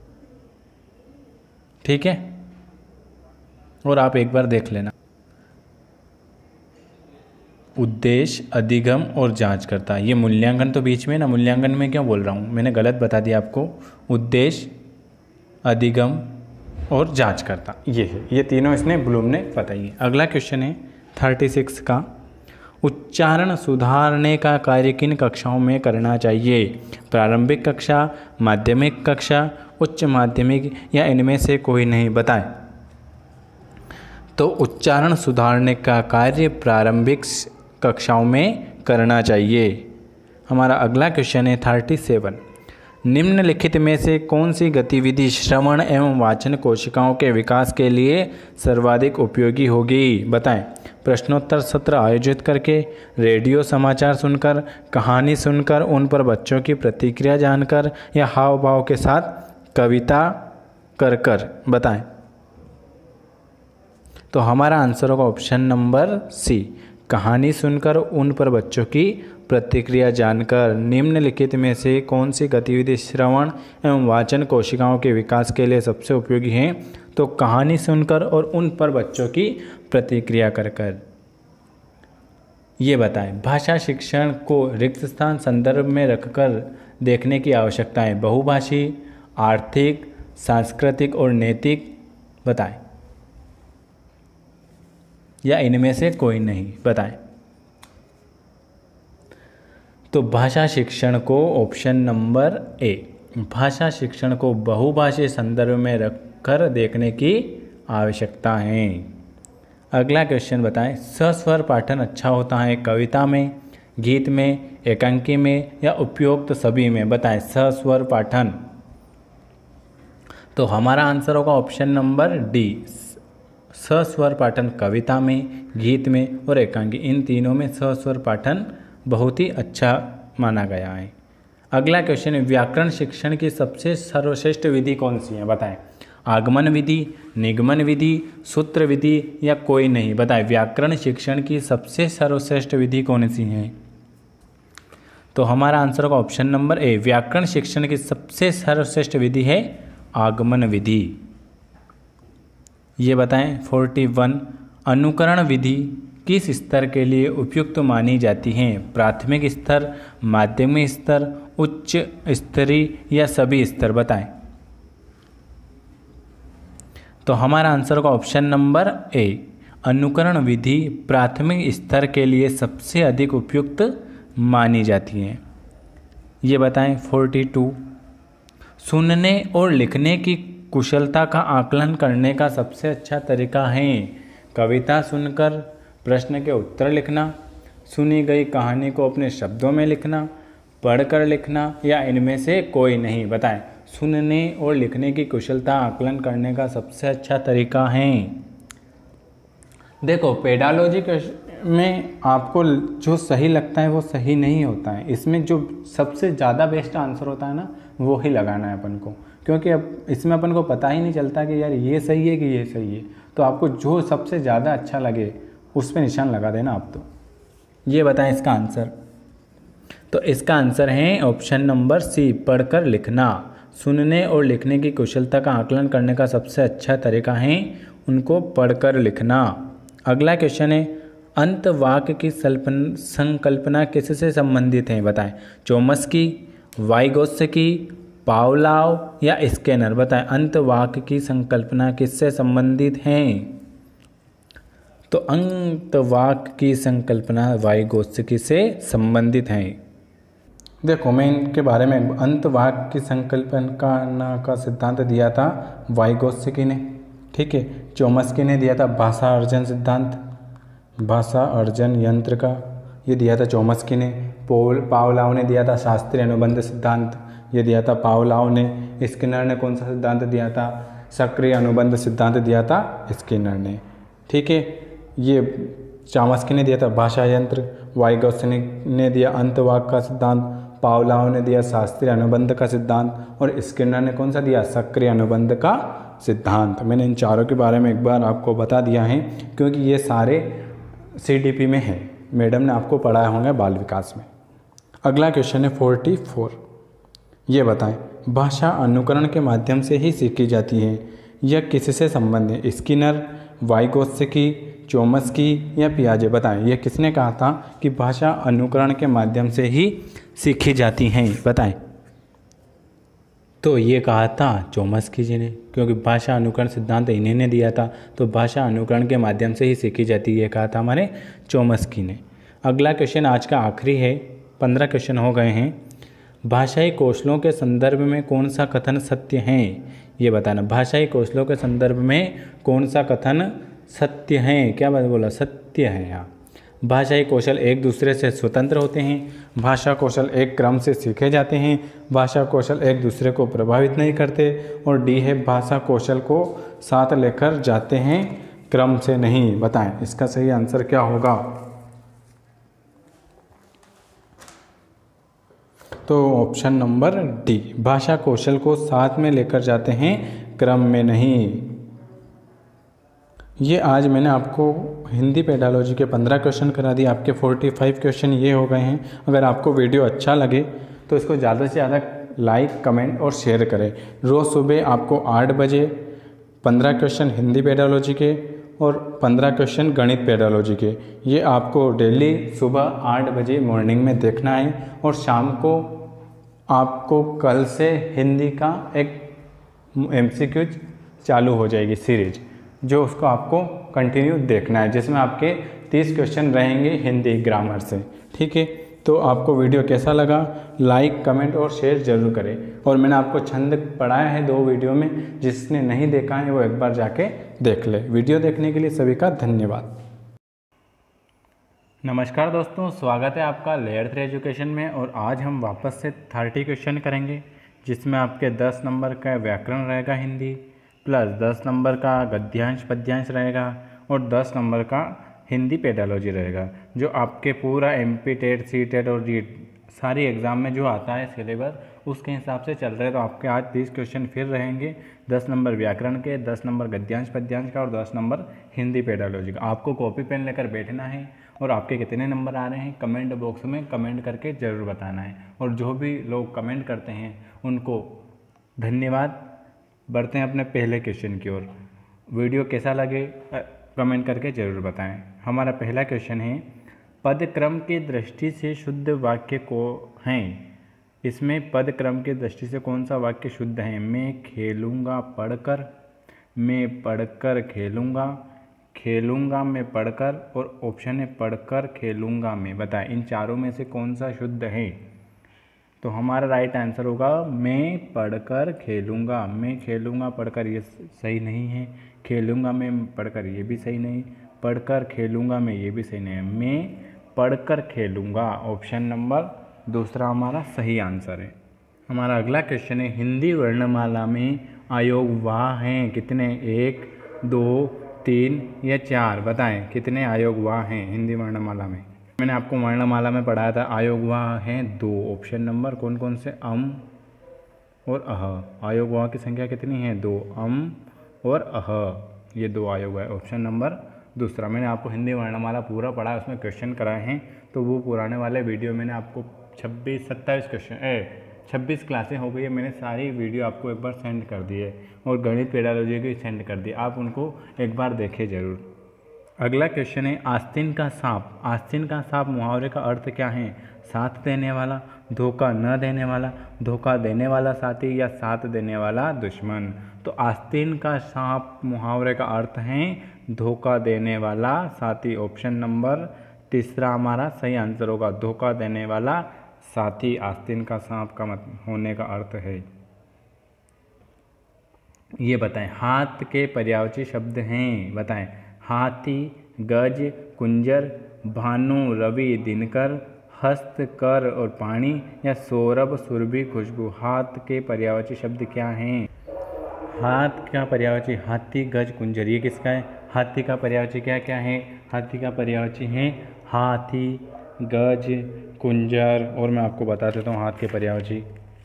ठीक है, और आप एक बार देख लेना। उद्देश्य, अधिगम और जांचकर्ता। ये मूल्यांकन तो बीच में ना, मूल्यांकन में क्यों बोल रहा हूँ? मैंने गलत बता दिया आपको। उद्देश्य, अधिगम और जांचकर्ता, ये है, ये तीनों इसने ब्लूम ने बताई है। अगला क्वेश्चन है थर्टी सिक्स का, उच्चारण सुधारने का कार्य किन कक्षाओं में करना चाहिए? प्रारंभिक कक्षा, माध्यमिक कक्षा, उच्च माध्यमिक या इनमें से कोई नहीं? बताएं। तो उच्चारण सुधारने का कार्य प्रारंभिक कक्षाओं में करना चाहिए। हमारा अगला क्वेश्चन है थर्टी सेवन, निम्नलिखित में से कौन सी गतिविधि श्रवण एवं वाचन कोशिकाओं के विकास के लिए सर्वाधिक उपयोगी होगी? बताएं। प्रश्नोत्तर सत्र आयोजित करके, रेडियो समाचार सुनकर, कहानी सुनकर, उन पर बच्चों की प्रतिक्रिया जानकर या हाव भाव के साथ कविता कर कर। बताएं। तो हमारा आंसर होगा ऑप्शन नंबर सी, कहानी सुनकर, उन पर बच्चों की प्रतिक्रिया जानकर। निम्नलिखित में से कौन सी गतिविधि श्रवण एवं वाचन कोशिकाओं के विकास के लिए सबसे उपयोगी है? तो कहानी सुनकर और उन पर बच्चों की प्रतिक्रिया कर कर। ये बताएं। भाषा शिक्षण को रिक्त स्थान संदर्भ में रखकर देखने की आवश्यकता है। बहुभाषी, आर्थिक, सांस्कृतिक और नैतिक। बताएं। या इनमें से कोई नहीं? बताएं। तो भाषा शिक्षण को ऑप्शन नंबर ए, भाषा शिक्षण को बहुभाषी संदर्भ में रखकर देखने की आवश्यकता है। अगला क्वेश्चन बताएं। सस्वर पाठन अच्छा होता है कविता में, गीत में, एकांकी में या उपयुक्त सभी में? बताएं। सस्वर पाठन। तो हमारा आंसर होगा ऑप्शन नंबर डी, सस्वर पाठन कविता में, गीत में और एकांकी, इन तीनों में सस्वर पाठन बहुत ही अच्छा माना गया है। अगला क्वेश्चन है, व्याकरण शिक्षण की सबसे सर्वश्रेष्ठ विधि कौन सी है? बताएं। आगमन विधि, निगमन विधि, सूत्र विधि या कोई नहीं? बताएं। व्याकरण शिक्षण की सबसे सर्वश्रेष्ठ विधि कौन सी है? तो हमारा आंसर होगा ऑप्शन नंबर ए, व्याकरण शिक्षण की सबसे सर्वश्रेष्ठ विधि है आगमन विधि। ये बताएं। फोर्टी वन, अनुकरण विधि किस स्तर के लिए उपयुक्त मानी जाती हैं? प्राथमिक स्तर, माध्यमिक स्तर, उच्च स्तरीय या सभी स्तर? बताएं। तो हमारा आंसर होगा ऑप्शन नंबर ए, अनुकरण विधि प्राथमिक स्तर के लिए सबसे अधिक उपयुक्त मानी जाती हैं। ये बताएं। फोर्टी टू, सुनने और लिखने की कुशलता का आकलन करने का सबसे अच्छा तरीका है? कविता सुनकर प्रश्न के उत्तर लिखना, सुनी गई कहानी को अपने शब्दों में लिखना, पढ़कर लिखना या इनमें से कोई नहीं? बताएं। सुनने और लिखने की कुशलता आकलन करने का सबसे अच्छा तरीका है। देखो, पेडालॉजी में आपको जो सही लगता है वो सही नहीं होता है। इसमें जो सबसे ज़्यादा बेस्ट आंसर होता है ना, वो ही लगाना है अपन को, क्योंकि अब इसमें अपन को पता ही नहीं चलता कि यार ये सही है कि ये सही है। तो आपको जो सबसे ज़्यादा अच्छा लगे उस पर निशान लगा देना आप। तो ये बताएं इसका आंसर। तो इसका आंसर है ऑप्शन नंबर सी, पढ़कर लिखना। सुनने और लिखने की कुशलता का आकलन करने का सबसे अच्छा तरीका है उनको पढ़कर लिखना। अगला क्वेश्चन है, अंत वाक्य की संकल्पना किससे संबंधित है? बताएं। चोम्स्की, वाइगोत्स्की, पावलोव या स्किनर? बताएं। अंत वाक्य की संकल्पना किससे संबंधित है? तो अंत वाक्य की संकल्पना वाइगोत्स्की से संबंधित है। देखो, मैं इनके बारे में, अंत वाक्य की संकल्पना का सिद्धांत दिया था वाइगोत्स्की ने, ठीक है। चोम्स्की ने दिया था भाषा अर्जन सिद्धांत, भाषा अर्जन यंत्र का, ये दिया था चोम्स्की ने। पोल पावलोव ने दिया था शास्त्रीय अनुबंध सिद्धांत, ये दिया था पावलोव ने। स्किनर ने कौन सा सिद्धांत दिया था? सक्रिय अनुबंध सिद्धांत दिया था स्किनर ने, ठीक है। ये चोम्स्की ने दिया था भाषा यंत्र, वाइगोत्स्की ने दिया अंतवाक्य का सिद्धांत, पावलोव ने दिया शास्त्रीय अनुबंध का सिद्धांत और स्किनर ने कौन सा दिया? सक्रिय अनुबंध का सिद्धांत। मैंने इन चारों के बारे में एक बार आपको बता दिया है, क्योंकि ये सारे सीडीपी में है, मैडम ने आपको पढ़ाया होंगे बाल विकास में। अगला क्वेश्चन है फोर्टी फोर, ये बताएं। भाषा अनुकरण के माध्यम से ही सीखी जाती है, यह किससे संबंधित है? स्किनर, वाइगोत्स्की, चोम्स्की या पियाजे? बताएं। यह किसने कहा था कि भाषा अनुकरण के माध्यम से ही सीखी जाती हैं? बताएं। तो ये कहा था चोम्स्की जी ने, क्योंकि भाषा अनुकरण सिद्धांत इन्हीं ने दिया था। तो भाषा अनुकरण के माध्यम से ही सीखी जाती है, ये कहा था हमारे चोम्स्की ने। अगला क्वेश्चन आज का आखिरी है, पंद्रह क्वेश्चन हो गए हैं। भाषाई कौशलों के संदर्भ में कौन सा कथन सत्य है? ये बताना। भाषाई कौशलों के संदर्भ में कौन सा कथन सत्य है? क्या बात बोला? सत्य है। यहाँ भाषाई कौशल एक दूसरे से स्वतंत्र होते हैं, भाषा कौशल एक क्रम से सीखे जाते हैं, भाषा कौशल एक दूसरे को प्रभावित नहीं करते, और डी है भाषा कौशल को साथ लेकर जाते हैं, क्रम से नहीं। बताएं इसका सही आंसर क्या होगा? तो ऑप्शन नंबर डी, भाषा कौशल को साथ में लेकर जाते हैं, क्रम में नहीं। ये आज मैंने आपको हिंदी पेडालॉजी के पंद्रह क्वेश्चन करा दिए, आपके पैंतालीस क्वेश्चन ये हो गए हैं। अगर आपको वीडियो अच्छा लगे तो इसको ज़्यादा से ज़्यादा लाइक, कमेंट और शेयर करें। रोज़ सुबह आपको आठ बजे पंद्रह क्वेश्चन हिंदी पेडालॉजी के और पंद्रह क्वेश्चन गणित पेडालॉजी के, ये आपको डेली सुबह आठ बजे मॉर्निंग में देखना है। और शाम को आपको कल से हिंदी का एक एमसीक्यू चालू हो जाएगी सीरीज, जो उसको आपको कंटिन्यू देखना है, जिसमें आपके तीस क्वेश्चन रहेंगे हिंदी ग्रामर से, ठीक है। तो आपको वीडियो कैसा लगा? लाइक, कमेंट और शेयर जरूर करें। और मैंने आपको छंद पढ़ाया है दो वीडियो में, जिसने नहीं देखा है वो एक बार जाके देख ले। वीडियो देखने के लिए सभी का धन्यवाद। नमस्कार दोस्तों, स्वागत है आपका लेयर थ्री एजुकेशन में। और आज हम वापस से थर्टी क्वेश्चन करेंगे, जिसमें आपके दस नंबर का व्याकरण रहेगा हिंदी, प्लस दस नंबर का गद्यांश पद्यांश रहेगा और दस नंबर का हिंदी पेडालॉजी रहेगा। जो आपके पूरा M P TET C TET और रीट सारी एग्ज़ाम में जो आता है सिलेबस उसके हिसाब से चल रहे हैं। तो आपके आज तीस क्वेश्चन फिर रहेंगे, दस नंबर व्याकरण के, दस नंबर गद्यांश पद्यांश का और दस नंबर हिंदी पेडालॉजी का। आपको कॉपी पेन लेकर बैठना है और आपके कितने नंबर आ रहे हैं कमेंट बॉक्स में कमेंट करके ज़रूर बताना है। और जो भी लोग कमेंट करते हैं उनको धन्यवाद। बढ़ते हैं अपने पहले क्वेश्चन की ओर। वीडियो कैसा लगे कमेंट करके ज़रूर बताएं। हमारा पहला क्वेश्चन है, पद क्रम की दृष्टि से शुद्ध वाक्य को हैं। इसमें पद क्रम की दृष्टि से कौन सा वाक्य शुद्ध है? मैं खेलूँगा पढ़कर, मैं पढ़कर खेलूँगा, खेलूँगा मैं पढ़कर, और ऑप्शन है पढ़कर खेलूँगा मैं। बताएं इन चारों में से कौन सा शुद्ध है? तो हमारा राइट आंसर होगा मैं पढ़कर खेलूँगा। मैं खेलूँगा पढ़कर ये सही नहीं है, खेलूँगा मैं पढ़कर ये भी सही नहीं, पढ़कर खेलूँगा मैं ये भी सही नहीं है। मैं पढ़कर खेलूँगा ऑप्शन नंबर दूसरा हमारा सही आंसर है। हमारा अगला क्वेश्चन है, हिंदी वर्णमाला में आयोग वाह हैं कितने? एक, दो, तीन या चार? बताएं कितने आयोग वाह हैं हिंदी वर्णमाला में? मैंने आपको वर्णमाला में पढ़ाया था आयोग वाह हैं दो। ऑप्शन नंबर कौन कौन से? अम और अह। आयोग वाह की संख्या कितनी है? दो। अम और अह ये दो आयोग है। ऑप्शन नंबर दूसरा। मैंने आपको हिंदी वर्णमाला पूरा पढ़ा, उसमें क्वेश्चन कराए हैं, तो वो पुराने वाले वीडियो मैंने आपको छब्बीस सत्ताईस क्वेश्चन ए छब्बीस क्लासें हो गई है, मैंने सारी वीडियो आपको एक बार सेंड कर दी है और गणित पेडालॉजी की सेंड कर दी, आप उनको एक बार देखें ज़रूर। अगला क्वेश्चन है, आस्तीन का सांप। आस्तीन का सांप मुहावरे का अर्थ क्या है? साथ देने वाला, धोखा न देने वाला, धोखा देने वाला साथी या साथ देने वाला दुश्मन। तो आस्तीन का सांप मुहावरे का अर्थ है धोखा देने वाला साथी। ऑप्शन नंबर तीसरा हमारा सही आंसर होगा, धोखा देने वाला साथी आस्तीन का सांप का मत होने का अर्थ है। ये बताएं हाथ के पर्यायवाची शब्द हैं। बताएं हाथी, गज, कुंजर, भानु, रवि, दिनकर, हस्त, कर और पानी या सौरभ, सुरभि, खुशबू। हाथ के पर्यायवाची शब्द क्या हैं? हाथ का पर्यायवाची हाथी, गज, कुंजर। ये किसका है? हाथी का पर्यायवाची क्या क्या है? हाथी का पर्यायवाची है हाथी, गज, कुंजर। और मैं आपको बता देता हूँ हाथ के पर्यायवाची,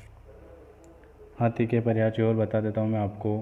हाथी के पर्यायवाची और बता देता हूँ मैं आपको।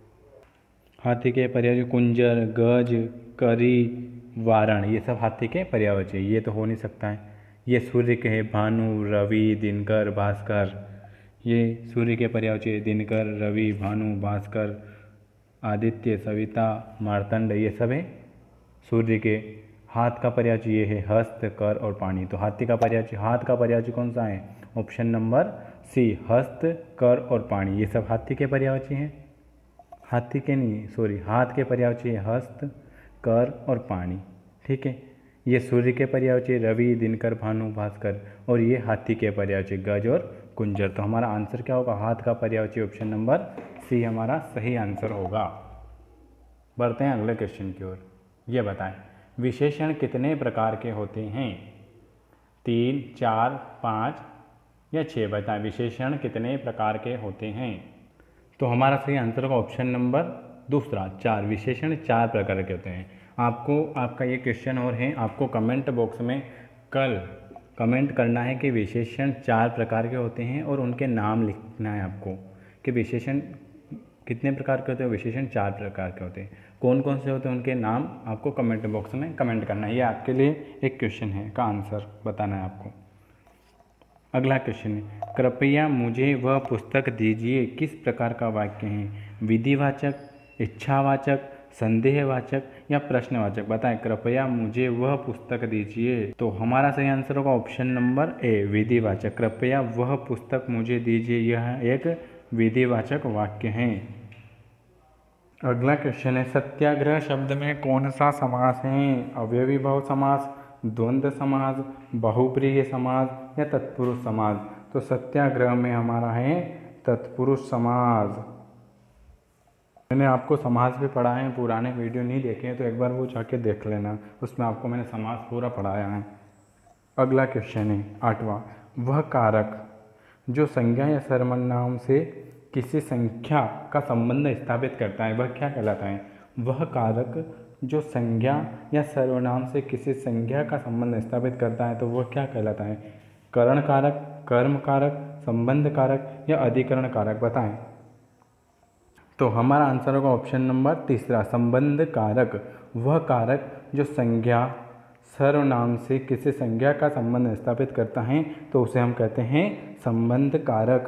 हाथी के पर्यायवाची कुंजर, गज, करी, वारण, ये सब हाथी के पर्यायवाची। ये तो हो नहीं सकता है। ये सूर्य के है भानु, रवि, दिनकर, भास्कर। ये सूर्य के पर्यायवाची दिनकर, रवि, भानु, भास्कर, आदित्य, सविता, मार्तंड, ये सब है सूर्य के। हाथ का पर्यायवाची ये है हस्त, कर और पानी। तो हाथी का पर्यायवाची, हाथ का पर्यायवाची कौन सा है? ऑप्शन नंबर सी, हस्त, कर और पानी। ये सब हाथी के पर्यायवाची हैं। हाथी के नहीं, सॉरी, हाथ के पर्यायवाची है हस्त, कर और पानी। ठीक है, ये सूर्य के पर्यायवाची रवि, दिनकर, भानु, भास्कर, और ये हाथी के पर्यायवाची गज और कुंजर। तो हमारा आंसर क्या होगा? हाथ का पर्यायवाची ऑप्शन नंबर सी हमारा सही आंसर होगा। बढ़ते हैं अगले क्वेश्चन की ओर। ये बताएं विशेषण कितने प्रकार के होते हैं? तीन, चार, पाँच या छः? बताएं विशेषण कितने प्रकार के होते हैं? तो हमारा सही आंसर होगा ऑप्शन नंबर दूसरा, चार। विशेषण चार प्रकार के होते हैं। आपको आपका ये क्वेश्चन और है, आपको कमेंट बॉक्स में कल कमेंट करना है कि विशेषण चार प्रकार के होते हैं और उनके नाम लिखना है आपको कि विशेषण कितने प्रकार के होते हैं। विशेषण चार प्रकार के होते हैं, कौन कौन से होते हैं उनके नाम आपको कमेंट बॉक्स में कमेंट करना है। ये आपके लिए एक क्वेश्चन है का आंसर बताना है आपको। अगला क्वेश्चन है, कृपया मुझे वह पुस्तक दीजिए किस प्रकार का वाक्य है? विधिवाचक, इच्छावाचक, संदेहवाचक या प्रश्नवाचक? बताएं कृपया मुझे वह पुस्तक दीजिए। तो हमारा सही आंसर होगा ऑप्शन नंबर ए, विधिवाचक। कृपया वह पुस्तक मुझे दीजिए, यह एक विधिवाचक वाक्य है। अगला क्वेश्चन है, सत्याग्रह शब्द में कौन सा समास है? अवयवी भाव समास, द्वंद्व समास, बहुब्रीहि समास या तत्पुरुष समास? तो सत्याग्रह में हमारा है तत्पुरुष समास। मैंने आपको समास भी पढ़ाए हैं, पुराने वीडियो नहीं देखे हैं तो एक बार वो जाके देख लेना, उसमें आपको मैंने समास पूरा पढ़ाया है। अगला क्वेश्चन है आठवां, वह कारक जो संज्ञा या सर्वनाम से किसी संख्या का संबंध स्थापित करता है वह क्या कहलाता है? वह कारक जो संज्ञा या सर्वनाम से किसी संज्ञा का संबंध स्थापित करता है तो वह क्या कहलाता है? करण कारक, कर्म कारक, संबंध कारक या अधिकरण कारक, बताएं। तो हमारा आंसर होगा ऑप्शन नंबर तीसरा, संबंध कारक। वह कारक जो संज्ञा सर्वनाम से किसी संज्ञा का संबंध स्थापित करता है तो उसे हम कहते हैं संबंध कारक।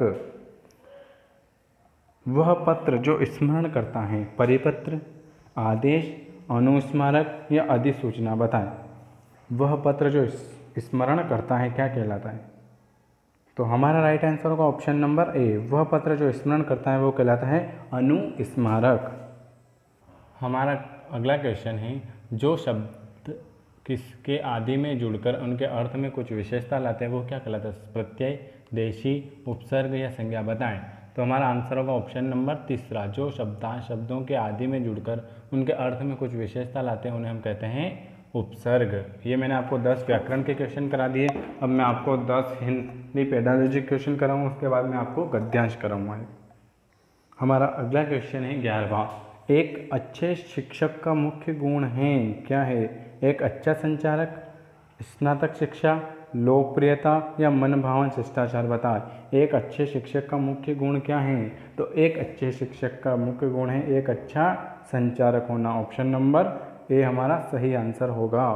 वह पत्र जो स्मरण करता है, परिपत्र, आदेश, अनुस्मारक या अधिसूचना, बताएं। वह पत्र जो स्मरण करता है क्या कहलाता है? तो हमारा राइट आंसर होगा ऑप्शन नंबर ए, वह पत्र जो स्मरण करता है वो कहलाता है अनुस्मारक। हमारा अगला क्वेश्चन है, जो शब्द किसके आदि में जुड़कर उनके अर्थ में कुछ विशेषता लाते हैं वो क्या कहलाता है? प्रत्यय, देशी, उपसर्ग या संज्ञा, बताएं। तो हमारा आंसर होगा ऑप्शन नंबर तीसरा, जो शब्दांश शब्दों के आदि में जुड़कर उनके अर्थ में कुछ विशेषता लाते हैं उन्हें हम कहते हैं उपसर्ग। ये मैंने आपको दस व्याकरण के क्वेश्चन करा दिए। अब मैं आपको दस हिंदी पेडालॉजी क्वेश्चन कराऊंगा, उसके बाद मैं आपको गद्यांश कराऊंगा। हमारा अगला क्वेश्चन है ग्यारहवां, एक अच्छे शिक्षक का मुख्य गुण है क्या है? एक अच्छा संचारक, स्नातक शिक्षा, लोकप्रियता या मनभावन शिष्टाचार, बताएं। एक अच्छे शिक्षक का मुख्य गुण क्या है? तो एक अच्छे शिक्षक का मुख्य गुण है एक अच्छा संचारक होना। ऑप्शन नंबर ए हमारा सही आंसर होगा।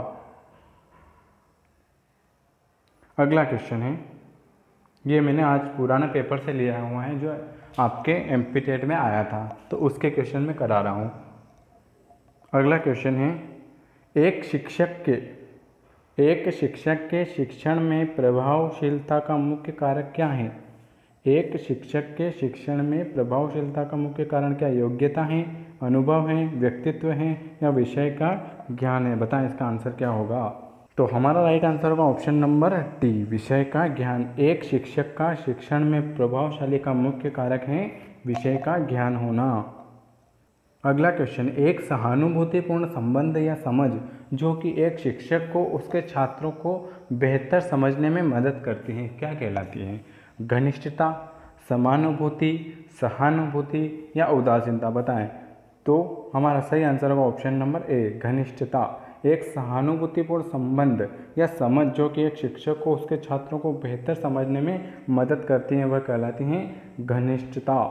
अगला क्वेश्चन है, ये मैंने आज पुराने पेपर से लिया हुआ है जो आपके एमपी टेट में आया था, तो उसके क्वेश्चन में करा रहा हूँ। अगला क्वेश्चन है, एक शिक्षक के एक शिक्षक के शिक्षण में प्रभावशीलता का मुख्य कारक क्या है? एक शिक्षक के शिक्षण में प्रभावशीलता का मुख्य कारण क्या? योग्यता है, अनुभव है, व्यक्तित्व है या विषय का ज्ञान है, बताएं इसका आंसर क्या होगा। तो हमारा राइट आंसर होगा ऑप्शन नंबर डी, विषय का ज्ञान। एक शिक्षक का शिक्षण में प्रभावशाली का मुख्य कारक है विषय का ज्ञान होना। अगला क्वेश्चन, एक सहानुभूतिपूर्ण संबंध या समझ जो कि एक शिक्षक को उसके छात्रों को बेहतर समझने में मदद करती है क्या कहलाती है? घनिष्ठता, समानुभूति, सहानुभूति या उदासीनता, बताएं। तो हमारा सही आंसर होगा ऑप्शन नंबर ए, घनिष्ठता। एक सहानुभूतिपूर्ण संबंध या समझ जो कि एक शिक्षक को उसके छात्रों को बेहतर समझने में मदद करती है वह कहलाती है घनिष्ठता।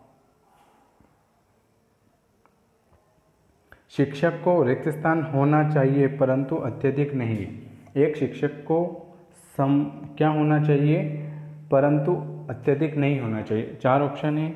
शिक्षक को रिक्त स्थान होना चाहिए परंतु अत्यधिक नहीं। एक शिक्षक को सम क्या होना चाहिए परंतु अत्यधिक नहीं होना चाहिए। चार ऑप्शन है,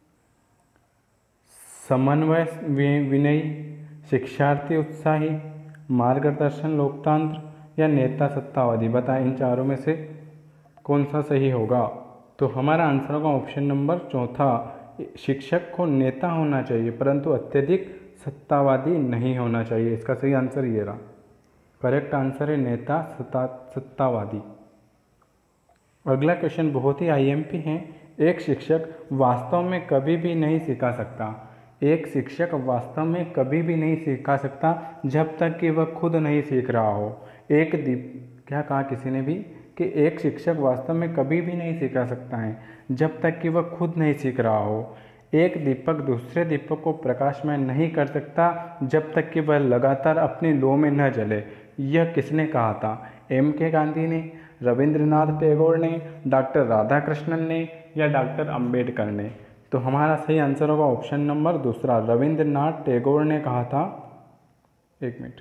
समन्वय विनयी, शिक्षार्थी उत्साही, मार्गदर्शन लोकतंत्र या नेता सत्तावादी, बताएं इन चारों में से कौन सा सही होगा। तो हमारा आंसर होगा ऑप्शन नंबर चौथा, शिक्षक को नेता होना चाहिए परंतु अत्यधिक सत्तावादी नहीं होना चाहिए। इसका सही आंसर ये रहा, करेक्ट आंसर है नेता सत्ता सत्तावादी। अगला क्वेश्चन बहुत ही आईएमपी है, एक शिक्षक वास्तव में कभी भी नहीं सिखा सकता। एक शिक्षक वास्तव में कभी भी नहीं सिखा सकता जब तक कि वह खुद नहीं सीख रहा हो। एक दीप क्या कहा किसी ने भी कि एक शिक्षक वास्तव में कभी भी नहीं सिखा सकता है जब तक कि वह खुद नहीं सीख रहा हो। एक दीपक दूसरे दीपक को प्रकाशमय नहीं कर सकता जब तक कि वह लगातार अपनी लौ में न जले। यह किसने कहा था? एम के गांधी ने, रविंद्रनाथ टैगोर ने, डॉक्टर राधाकृष्णन ने या डॉक्टर अंबेडकर ने। तो हमारा सही आंसर होगा ऑप्शन नंबर दूसरा, रविंद्रनाथ टैगोर ने कहा था। एक मिनट,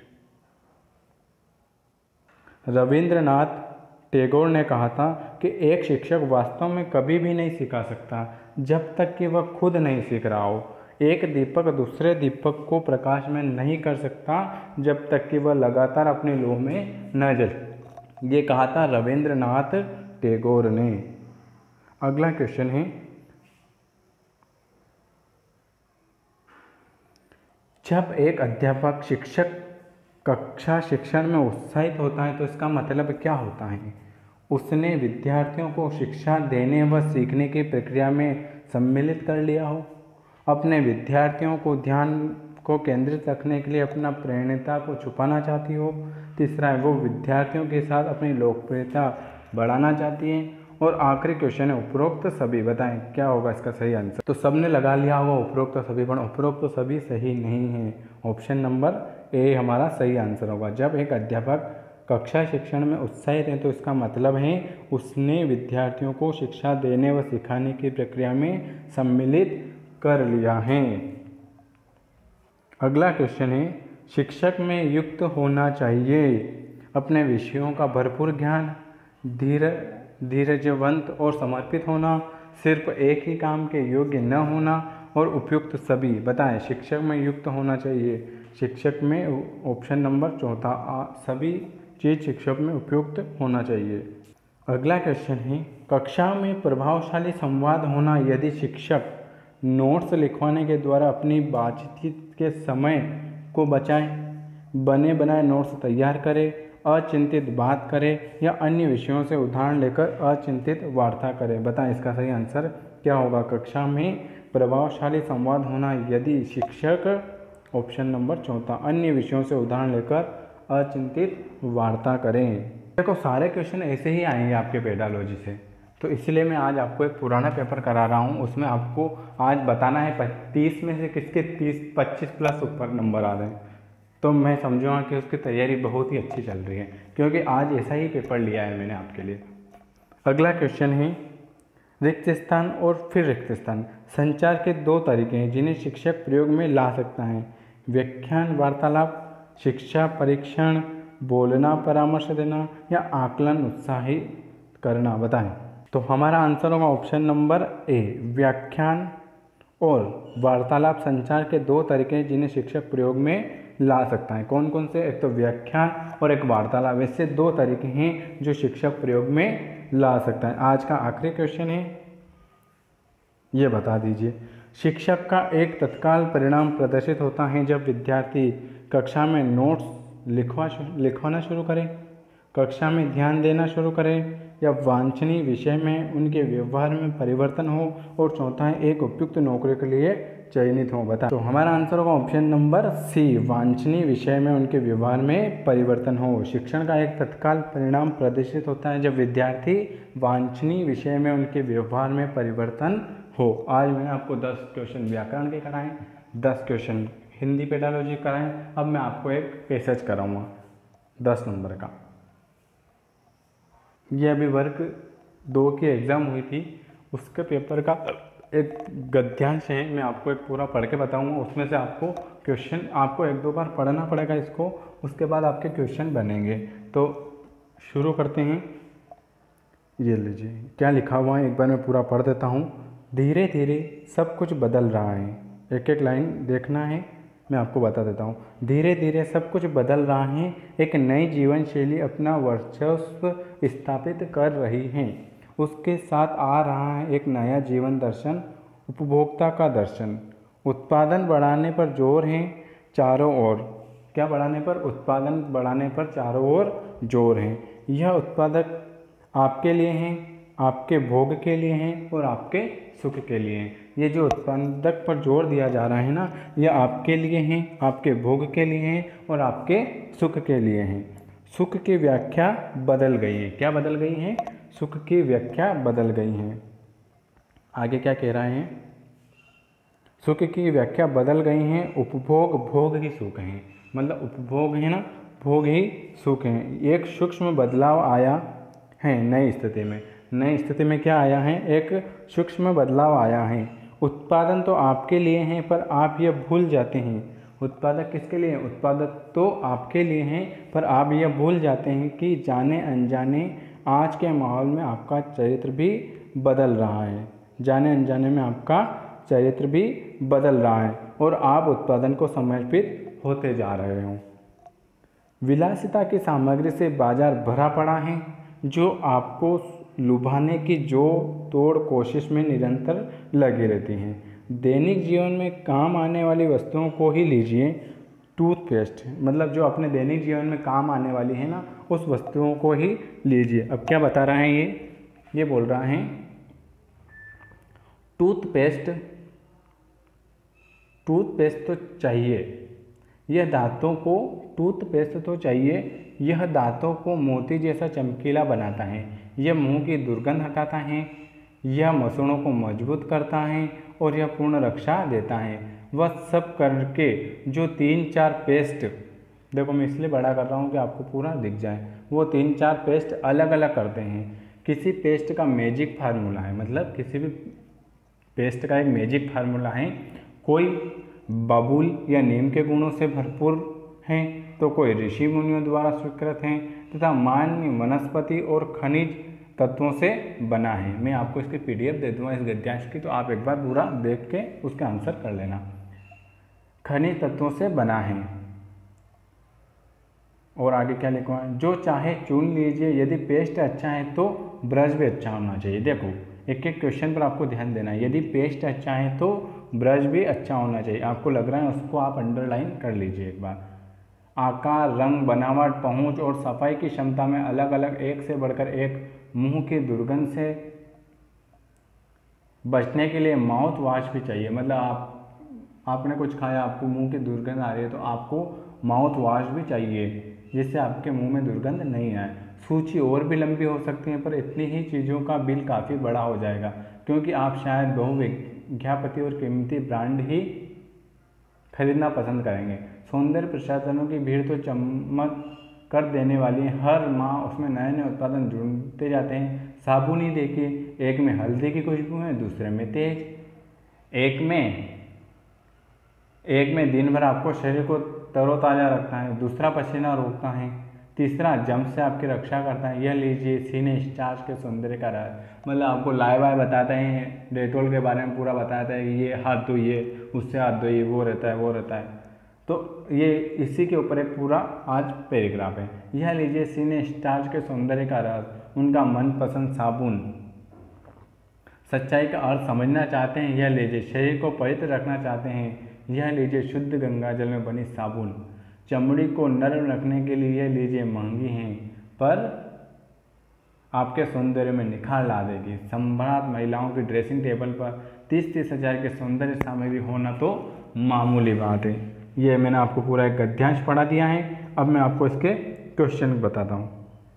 रविंद्रनाथ टैगोर ने कहा था कि एक शिक्षक वास्तव में कभी भी नहीं सिखा सकता जब तक कि वह खुद नहीं सीख रहा हो। एक दीपक दूसरे दीपक को प्रकाश में नहीं कर सकता जब तक कि वह लगातार अपनी लौ में न जले। ये कहा था रविंद्रनाथ टैगोर ने। अगला क्वेश्चन है, जब एक अध्यापक शिक्षक कक्षा शिक्षण में उत्साहित होता है तो इसका मतलब क्या होता है? उसने विद्यार्थियों को शिक्षा देने व सीखने की प्रक्रिया में सम्मिलित कर लिया हो, अपने विद्यार्थियों को ध्यान को केंद्रित रखने के लिए अपना प्रेरणा को छुपाना चाहती हो। तीसरा है, वो विद्यार्थियों के साथ अपनी लोकप्रियता बढ़ाना चाहती है और आखिरी क्वेश्चन है उपरोक्त सभी, बताएं क्या होगा इसका सही आंसर। तो सबने लगा लिया होगा उपरोक्त सभी, पर उपरोक्त सभी सही नहीं है। ऑप्शन नंबर ए हमारा सही आंसर होगा। जब एक अध्यापक कक्षा शिक्षण में उत्साहित है तो इसका मतलब है उसने विद्यार्थियों को शिक्षा देने व सिखाने की प्रक्रिया में सम्मिलित कर लिया है। अगला क्वेश्चन है शिक्षक में युक्त होना चाहिए अपने विषयों का भरपूर ज्ञान, धीर धीरजवंत और समर्पित होना, सिर्फ एक ही काम के योग्य न होना और उपयुक्त सभी। बताएं शिक्षक में युक्त होना चाहिए। शिक्षक में ऑप्शन नंबर चौथा सभी चीज शिक्षक में उपयुक्त होना चाहिए। अगला क्वेश्चन है कक्षा में प्रभावशाली संवाद होना। यदि शिक्षक नोट्स लिखवाने के द्वारा अपनी बातचीत के समय को बचाए, बने बनाए नोट्स तैयार करे, अचिंतित बात करे या अन्य विषयों से उदाहरण लेकर अचिंतित वार्ता करे। बताएं इसका सही आंसर क्या होगा। कक्षा में प्रभावशाली संवाद होना यदि शिक्षक ऑप्शन नंबर चौथा अन्य विषयों से उदाहरण लेकर अचिंतित वार्ता करें। देखो सारे क्वेश्चन ऐसे ही आएंगे आपके पेडालॉजी से, तो इसलिए मैं आज आपको एक पुराना पेपर करा रहा हूँ। उसमें आपको आज बताना है तीस में से किसके तीस पच्चीस प्लस ऊपर नंबर आ रहे हैं। तो मैं समझूंगा कि उसकी तैयारी बहुत ही अच्छी चल रही है, क्योंकि आज ऐसा ही पेपर लिया है मैंने आपके लिए। अगला क्वेश्चन है रिक्त स्थान और फिर रिक्त स्थान। संचार के दो तरीके हैं जिन्हें शिक्षक प्रयोग में ला सकता है। व्याख्यान वार्तालाप, शिक्षा परीक्षण, बोलना परामर्श देना या आकलन उत्साहित करना। बताएं तो हमारा आंसर होगा ऑप्शन नंबर ए व्याख्यान और वार्तालाप संचार के दो तरीके हैं जिन्हें शिक्षक प्रयोग में ला सकता है। कौन कौन से? एक तो व्याख्यान और एक वार्तालाप। ऐसे दो तरीके हैं जो शिक्षक प्रयोग में ला सकता है। आज का आखिरी क्वेश्चन है, ये बता दीजिए शिक्षक का एक तत्काल परिणाम प्रदर्शित होता है जब विद्यार्थी कक्षा में नोट्स लिखवा लिखवाना शुरू करें, कक्षा में ध्यान देना शुरू करें या वांछनीय विषय में उनके व्यवहार में परिवर्तन हो, और चौथा है एक उपयुक्त नौकरी के लिए चयनित हो। बता तो हमारा आंसर होगा ऑप्शन नंबर सी वांछनीय विषय में उनके व्यवहार में परिवर्तन हो। शिक्षण का एक तत्काल परिणाम प्रदर्शित होता है जब विद्यार्थी वांछनीय विषय में उनके व्यवहार में परिवर्तन हो। आज मैंने आपको दस क्वेश्चन व्याकरण के कराएं, दस क्वेश्चन हिंदी पेडालॉजी कराएं। अब मैं आपको एक पैसेज कराऊंगा दस नंबर का। ये अभी वर्ग दो की एग्ज़ाम हुई थी, उसके पेपर का एक गद्यांश है, मैं आपको एक पूरा पढ़ के बताऊंगा। उसमें से आपको क्वेश्चन आपको एक दो बार पढ़ना पड़ेगा इसको, उसके बाद आपके क्वेश्चन बनेंगे। तो शुरू करते हैं। ये लीजिए क्या लिखा हुआ है, एक बार मैं पूरा पढ़ देता हूँ। धीरे धीरे सब कुछ बदल रहा है। एक एक लाइन देखना है, मैं आपको बता देता हूँ। धीरे धीरे सब कुछ बदल रहा है, एक नई जीवन शैली अपना वर्चस्व स्थापित कर रही है। उसके साथ आ रहा है एक नया जीवन दर्शन, उपभोक्ता का दर्शन। उत्पादन बढ़ाने पर जोर है चारों ओर। क्या बढ़ाने पर? उत्पादन बढ़ाने पर चारों ओर जोर है। यह उत्पादक आपके लिए है, आपके भोग के लिए है और आपके सुख के लिए है। ये जो उत्पादक पर जोर दिया जा रहा है ना, यह आपके लिए है, आपके भोग के लिए है और आपके सुख के लिए है। सुख की व्याख्या बदल गई है। क्या बदल गई है? सुख की व्याख्या बदल गई है। आगे क्या कह रहे हैं? सुख की व्याख्या बदल गई है, उपभोग भोग ही सुख है। मतलब उपभोग है ना, भोग ही सुख है। एक सूक्ष्म बदलाव आया है नई स्थिति में। नई स्थिति में क्या आया है? एक सूक्ष्म बदलाव आया है। उत्पादन तो आपके लिए है पर आप यह भूल जाते हैं। उत्पादक किसके लिए? उत्पादक तो आपके लिए हैं पर आप यह भूल जाते हैं कि जाने अनजाने आज के माहौल में आपका चरित्र भी बदल रहा है। जाने अनजाने में आपका चरित्र भी बदल रहा है और आप उत्पादन को समर्पित होते जा रहे हो। विलासिता की सामग्री से बाजार भरा पड़ा है जो आपको लुभाने की जो तोड़ कोशिश में निरंतर लगी रहती हैं। दैनिक जीवन में काम आने वाली वस्तुओं को ही लीजिए। टूथपेस्ट मतलब जो अपने दैनिक जीवन में काम आने वाली है ना, उस वस्तुओं को ही लीजिए। अब क्या बता रहा है ये ये बोल रहा है टूथपेस्ट टूथपेस्ट तो चाहिए, यह दांतों को टूथपेस्ट तो चाहिए, यह दांतों को मोती जैसा चमकीला बनाता है, यह मुंह की दुर्गंध हटाता है, यह मसूड़ों को मजबूत करता है और यह पूर्ण रक्षा देता है। वह सब करके जो तीन चार पेस्ट, देखो मैं इसलिए बड़ा कर रहा हूँ कि आपको पूरा दिख जाए, वो तीन चार पेस्ट अलग अलग करते हैं। किसी पेस्ट का मैजिक फार्मूला है, मतलब किसी भी पेस्ट का एक मैजिक फार्मूला है। कोई बबूल या नीम के गुणों से भरपूर हैं तो कोई ऋषि मुनियों द्वारा स्वीकृत हैं तथा मान्य वनस्पति और खनिज तत्वों से बना है। मैं आपको इसकी पीडीएफ दे दूंगा इस गद्यांश की, तो आप एक बार पूरा देख के उसका आंसर कर लेना। खनिज तत्वों से बना है। और आगे क्या लिखा है, जो चाहे चुन लीजिए, यदि पेस्ट अच्छा है तो ब्रश भी अच्छा होना चाहिए। देखो एक एक क्वेश्चन पर आपको ध्यान देना है। यदि पेस्ट अच्छा है तो ब्रश भी अच्छा होना चाहिए। आपको लग रहा है उसको आप अंडरलाइन कर लीजिए एक बार। आकार, रंग, बनावट, पहुंच और सफाई की क्षमता में अलग अलग एक से बढ़कर एक मुंह की दुर्गंध से बचने के लिए माउथ वॉश भी चाहिए। मतलब आप आपने कुछ खाया, आपको मुंह की दुर्गंध आ रही है तो आपको माउथ वॉश भी चाहिए जिससे आपके मुंह में दुर्गंध नहीं आए। सूची और भी लंबी हो सकती है पर इतनी ही चीज़ों का बिल काफ़ी बड़ा हो जाएगा क्योंकि आप शायद बहुविज्ञापति और कीमती ब्रांड ही खरीदना पसंद करेंगे। सौंदर्य प्रसाधनों की भीड़ तो चमक कर देने वाली है। हर माह उसमें नए नए उत्पादन जुड़ते जाते हैं। साबुन ही देखिए, एक में हल्दी की खुशबू है, दूसरे में तेज, एक में एक में दिन भर आपको शरीर को तरोताज़ा रखता है, दूसरा पसीना रोकता है, तीसरा जम्स से आपकी रक्षा करता है। यह लीजिए सीने स्टार्च के सौंदर्य का राज। मतलब आपको लाए वाय बताते हैं, डेटोल के बारे में पूरा बताता है कि ये हाथ धोइए, उससे हाथ धोइए, वो रहता है वो रहता है। तो ये इसी के ऊपर एक पूरा आज पैराग्राफ है। यह लीजिए सीने स्टार्च के सौंदर्य का राज, उनका मनपसंद साबुन। सच्चाई का अर्थ समझना चाहते हैं, यह लीजिए। शरीर को पवित्र रखना चाहते हैं, यह लीजिए शुद्ध गंगा जल में बनी साबुन। चमड़ी को नरम रखने के लिए यह लीजिए महंगी हैं पर आपके सौंदर्य में निखार ला देगी। सम्राट महिलाओं की ड्रेसिंग टेबल पर तीस तीस हज़ार की सौंदर्य सामग्री होना तो मामूली बात है। ये मैंने आपको पूरा एक गद्यांश पढ़ा दिया है। अब मैं आपको इसके क्वेश्चन बताता हूँ।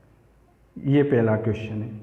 ये पहला क्वेश्चन है,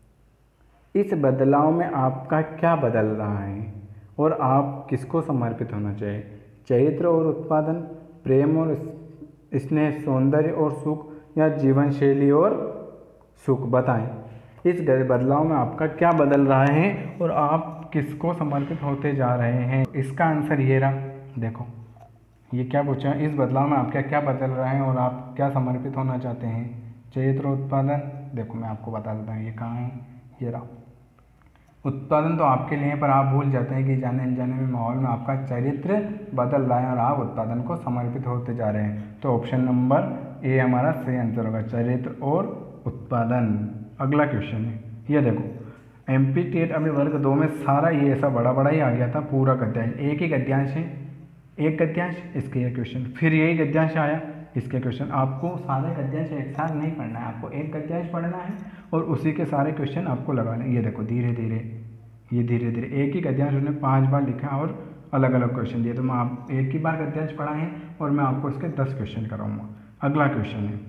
इस बदलाव में आपका क्या बदल रहा है और आप किसको समर्पित होना चाहिए? चरित्र और उत्पादन, प्रेम और स्नेह, सौंदर्य और सुख, या जीवन शैली और सुख? बताएं इस बदलाव में आपका क्या बदल रहा है और आप किसको समर्पित होते जा रहे हैं? इसका आंसर ये रहा। देखो ये क्या पूछा, इस बदलाव में आपका क्या बदल रहा है और आप क्या समर्पित होना चाहते हैं? चरित्र उत्पादन, देखो मैं आपको बता देता हूँ ये कहाँ है, ये रहा। उत्पादन तो आपके लिए, पर आप भूल जाते हैं कि जाने अनजाने में माहौल में आपका चरित्र बदल रहा है और आप उत्पादन को समर्पित होते जा रहे हैं। तो ऑप्शन नंबर ए हमारा सही आंसर होगा, चरित्र और उत्पादन। अगला क्वेश्चन है, ये देखो एमपी टेट अभी वर्ग दो में सारा ये ऐसा बड़ा बड़ा ही आ गया था पूरा गद्यांश। एक ही गद्यांश है, एक गद्यांश, इसके ये क्वेश्चन, फिर यही गद्यांश आया, इसके क्वेश्चन। आपको सारे गद्यांश एक साथ नहीं पढ़ना है, आपको एक गद्यांश पढ़ना है और उसी के सारे क्वेश्चन आपको लगाने। ये देखो धीरे धीरे ये धीरे धीरे एक ही गद्यांश उन्होंने पांच बार लिखा और अलग अलग क्वेश्चन दिए। तो मैं आप एक ही बार गद्यांश पढ़ा है और मैं आपको इसके दस क्वेश्चन कराऊंगा। अगला क्वेश्चन है,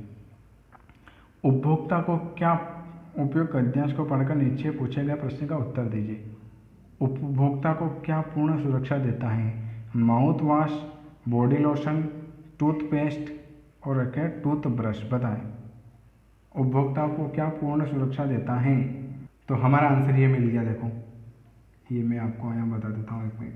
उपभोक्ता को क्या उपयोग गद्यांश को पढ़कर नीचे पूछे गए प्रश्न का उत्तर दीजिए। उपभोक्ता को क्या पूर्ण सुरक्षा देता है? Mouth wash, body lotion, toothpaste और एक है टूथ ब्रश। बताएं उपभोक्ता को क्या पूर्ण सुरक्षा देता है? तो हमारा आंसर ये मिल गया। देखो ये मैं आपको यहाँ बता देता हूँ एक मिनट।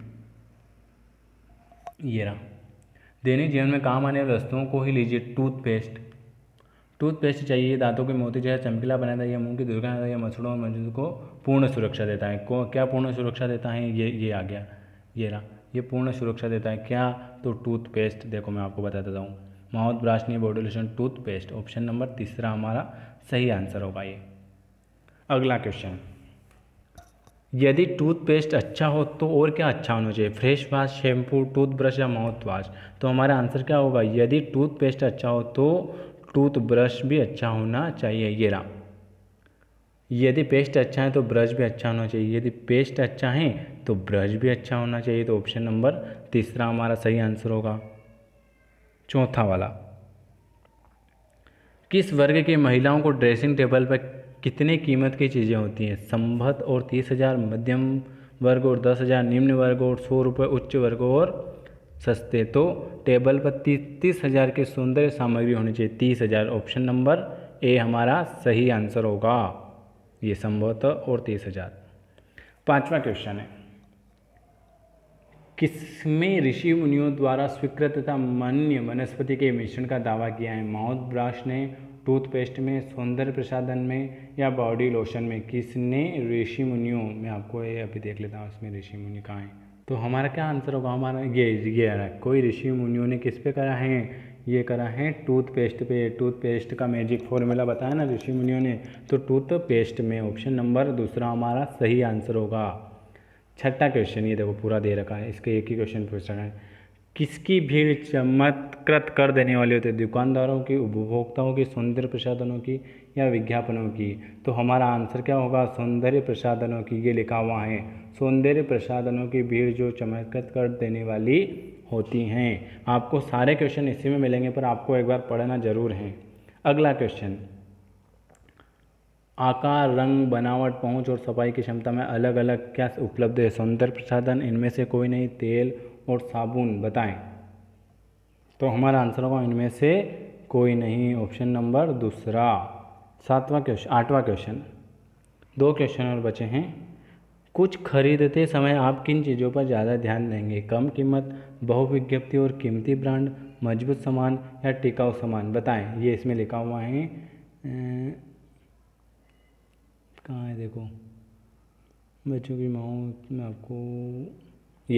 ये रहा, दैनिक जीवन में काम आने वाली वस्तुओं को ही लीजिए। टूथपेस्ट, टूथपेस्ट चाहिए, दांतों के मोती जैसा चमकीला बनाता है, यह मुंह की दुर्गंध या मच्छरों और मच्छरों को पूर्ण सुरक्षा देता है। को क्या पूर्ण सुरक्षा देता है? ये ये आ गया, ये रहा, ये पूर्ण सुरक्षा देता है क्या? तो टूथपेस्ट। देखो मैं आपको बता देता हूँ, माउथ ब्रश नहीं, body lotion, toothpaste. Option number तीसरा हमारा सही आंसर होगा ये। अगला क्वेश्चन, यदि टूथपेस्ट अच्छा हो तो और क्या अच्छा होना चाहिए? फेस वॉश, शैम्पू, टूथब्रश या माउथ वॉश? तो हमारा आंसर क्या होगा? यदि टूथपेस्ट अच्छा हो तो टूथब्रश भी अच्छा होना चाहिए। ये रहा, यदि पेस्ट अच्छा है तो ब्रश भी अच्छा होना चाहिए, यदि पेस्ट अच्छा है तो ब्रश भी अच्छा होना चाहिए। तो ऑप्शन नंबर तीसरा हमारा सही आंसर होगा, चौथा वाला। किस वर्ग की महिलाओं को ड्रेसिंग टेबल पर कितने कीमत की चीज़ें होती हैं? संभत और तीस हज़ार, मध्यम वर्ग और दस हज़ार, निम्न वर्ग और सौ रुपये, उच्च वर्ग और सस्ते। तो टेबल पर तीस तीस हज़ार की सौंदर्य सामग्री होनी चाहिए, तीस हज़ार। ऑप्शन नंबर ए हमारा सही आंसर होगा, ये संभवतः और तीस हज़ार। पाँचवा क्वेश्चन है, किसमें ऋषि मुनियों द्वारा स्वीकृत तथा मान्य वनस्पति के मिश्रण का दावा किया है? माउथ ब्रश ने, टूथपेस्ट में, सौंदर्य प्रसाधन में या बॉडी लोशन में? किसने ऋषि मुनियों में, आपको ये अभी देख लेता हूँ इसमें ऋषि मुनि कहाँ हैं। तो हमारा क्या आंसर होगा? हमारा ये ये है, कोई ऋषि मुनियों ने किस पे करा है? ये करा है टूथपेस्ट पे। टूथपेस्ट का मैजिक फॉर्मूला बताया ना ऋषि मुनियों ने, तो टूथपेस्ट में। ऑप्शन नंबर दूसरा हमारा सही आंसर होगा। छठा क्वेश्चन, ये देखो पूरा दे रखा है, इसके एक ही क्वेश्चन पूछ रखा है। किसकी भीड़ चमत्कृत कर देने वाली होती है? दुकानदारों की, उपभोक्ताओं की, सौंदर्य प्रसाधनों की या विज्ञापनों की? तो हमारा आंसर क्या होगा? सौंदर्य प्रसाधनों की, ये लिखा हुआ है। सौंदर्य प्रसाधनों की भीड़ जो चमत्कृत कर देने वाली होती हैं। आपको सारे क्वेश्चन इसी में मिलेंगे, पर आपको एक बार पढ़ना जरूर है। अगला क्वेश्चन, आकार, रंग, बनावट, पहुंच और सफाई की क्षमता में अलग अलग क्या उपलब्ध है? सौंदर्य प्रसाधन इनमें से कोई नहीं, तेल और साबुन, बताएं। तो हमारा आंसर होगा इनमें से कोई नहीं, ऑप्शन नंबर दूसरा। सातवां क्वेश्चन, आठवां क्वेश्चन, दो क्वेश्चन और बचे हैं। कुछ खरीदते समय आप किन चीज़ों पर ज़्यादा ध्यान देंगे? कम कीमत, बहुविज्ञप्ति और कीमती ब्रांड, मजबूत सामान या टिकाऊ सामान, बताएं। ये इसमें लिखा हुआ है, कहाँ है देखो, बच्चों की माँग में आपको ये,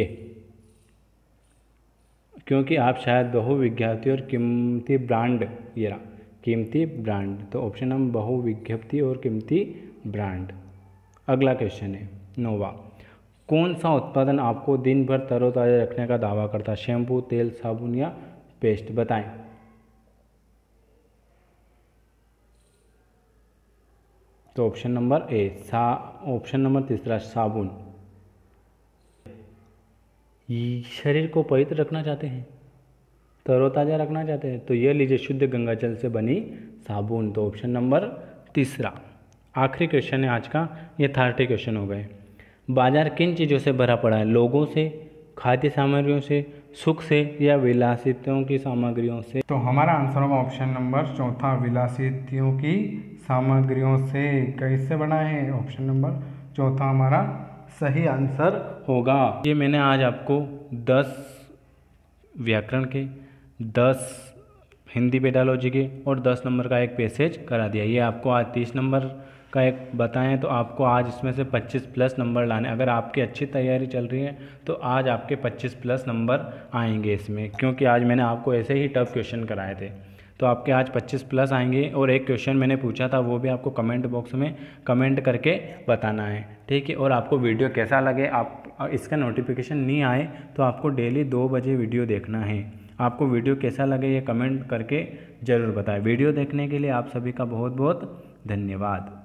क्योंकि आप शायद बहुविज्ञप्ति और कीमती ब्रांड, ये रहा कीमती ब्रांड, तो ऑप्शन नंबर बहुविज्ञप्ति और कीमती ब्रांड। अगला क्वेश्चन है नौवा, कौन सा उत्पादन आपको दिन भर तरोताज़ा रखने का दावा करता है? शैम्पू, तेल, साबुन या पेस्ट, बताएं। तो ऑप्शन नंबर ए, सा ऑप्शन नंबर तीसरा साबुन। शरीर को पवित्र रखना चाहते हैं, तरोताज़ा रखना चाहते हैं, तो ये लीजिए शुद्ध गंगा जल से बनी साबुन, तो ऑप्शन नंबर तीसरा। आखिरी क्वेश्चन है आज का, ये थर्टी क्वेश्चन हो गए। बाजार किन चीज़ों से भरा पड़ा है? लोगों से, खाद्य सामग्रियों से, सुख से या विलासितों की सामग्रियों से? तो हमारा आंसर होगा ऑप्शन नंबर चौथा, विलासितों की सामग्रियों से। कैसे बना है? ऑप्शन नंबर चौथा हमारा सही आंसर होगा। ये मैंने आज आपको दस व्याकरण के, दस हिंदी पेडालॉजी के और दस नंबर का एक पैसेज करा दिया। ये आपको आज तीस नंबर का एक बताएं, तो आपको आज इसमें से पच्चीस प्लस नंबर लाने। अगर आपकी अच्छी तैयारी चल रही है तो आज आपके पच्चीस प्लस नंबर आएंगे इसमें, क्योंकि आज मैंने आपको ऐसे ही टफ क्वेश्चन कराए थे, तो आपके आज पच्चीस प्लस आएंगे। और एक क्वेश्चन मैंने पूछा था, वो भी आपको कमेंट बॉक्स में कमेंट करके बताना है, ठीक है। और आपको वीडियो कैसा लगे, आप इसका नोटिफिकेशन नहीं आए तो आपको डेली दो बजे वीडियो देखना है। आपको वीडियो कैसा लगे ये कमेंट करके ज़रूर बताएं। वीडियो देखने के लिए आप सभी का बहुत बहुत धन्यवाद।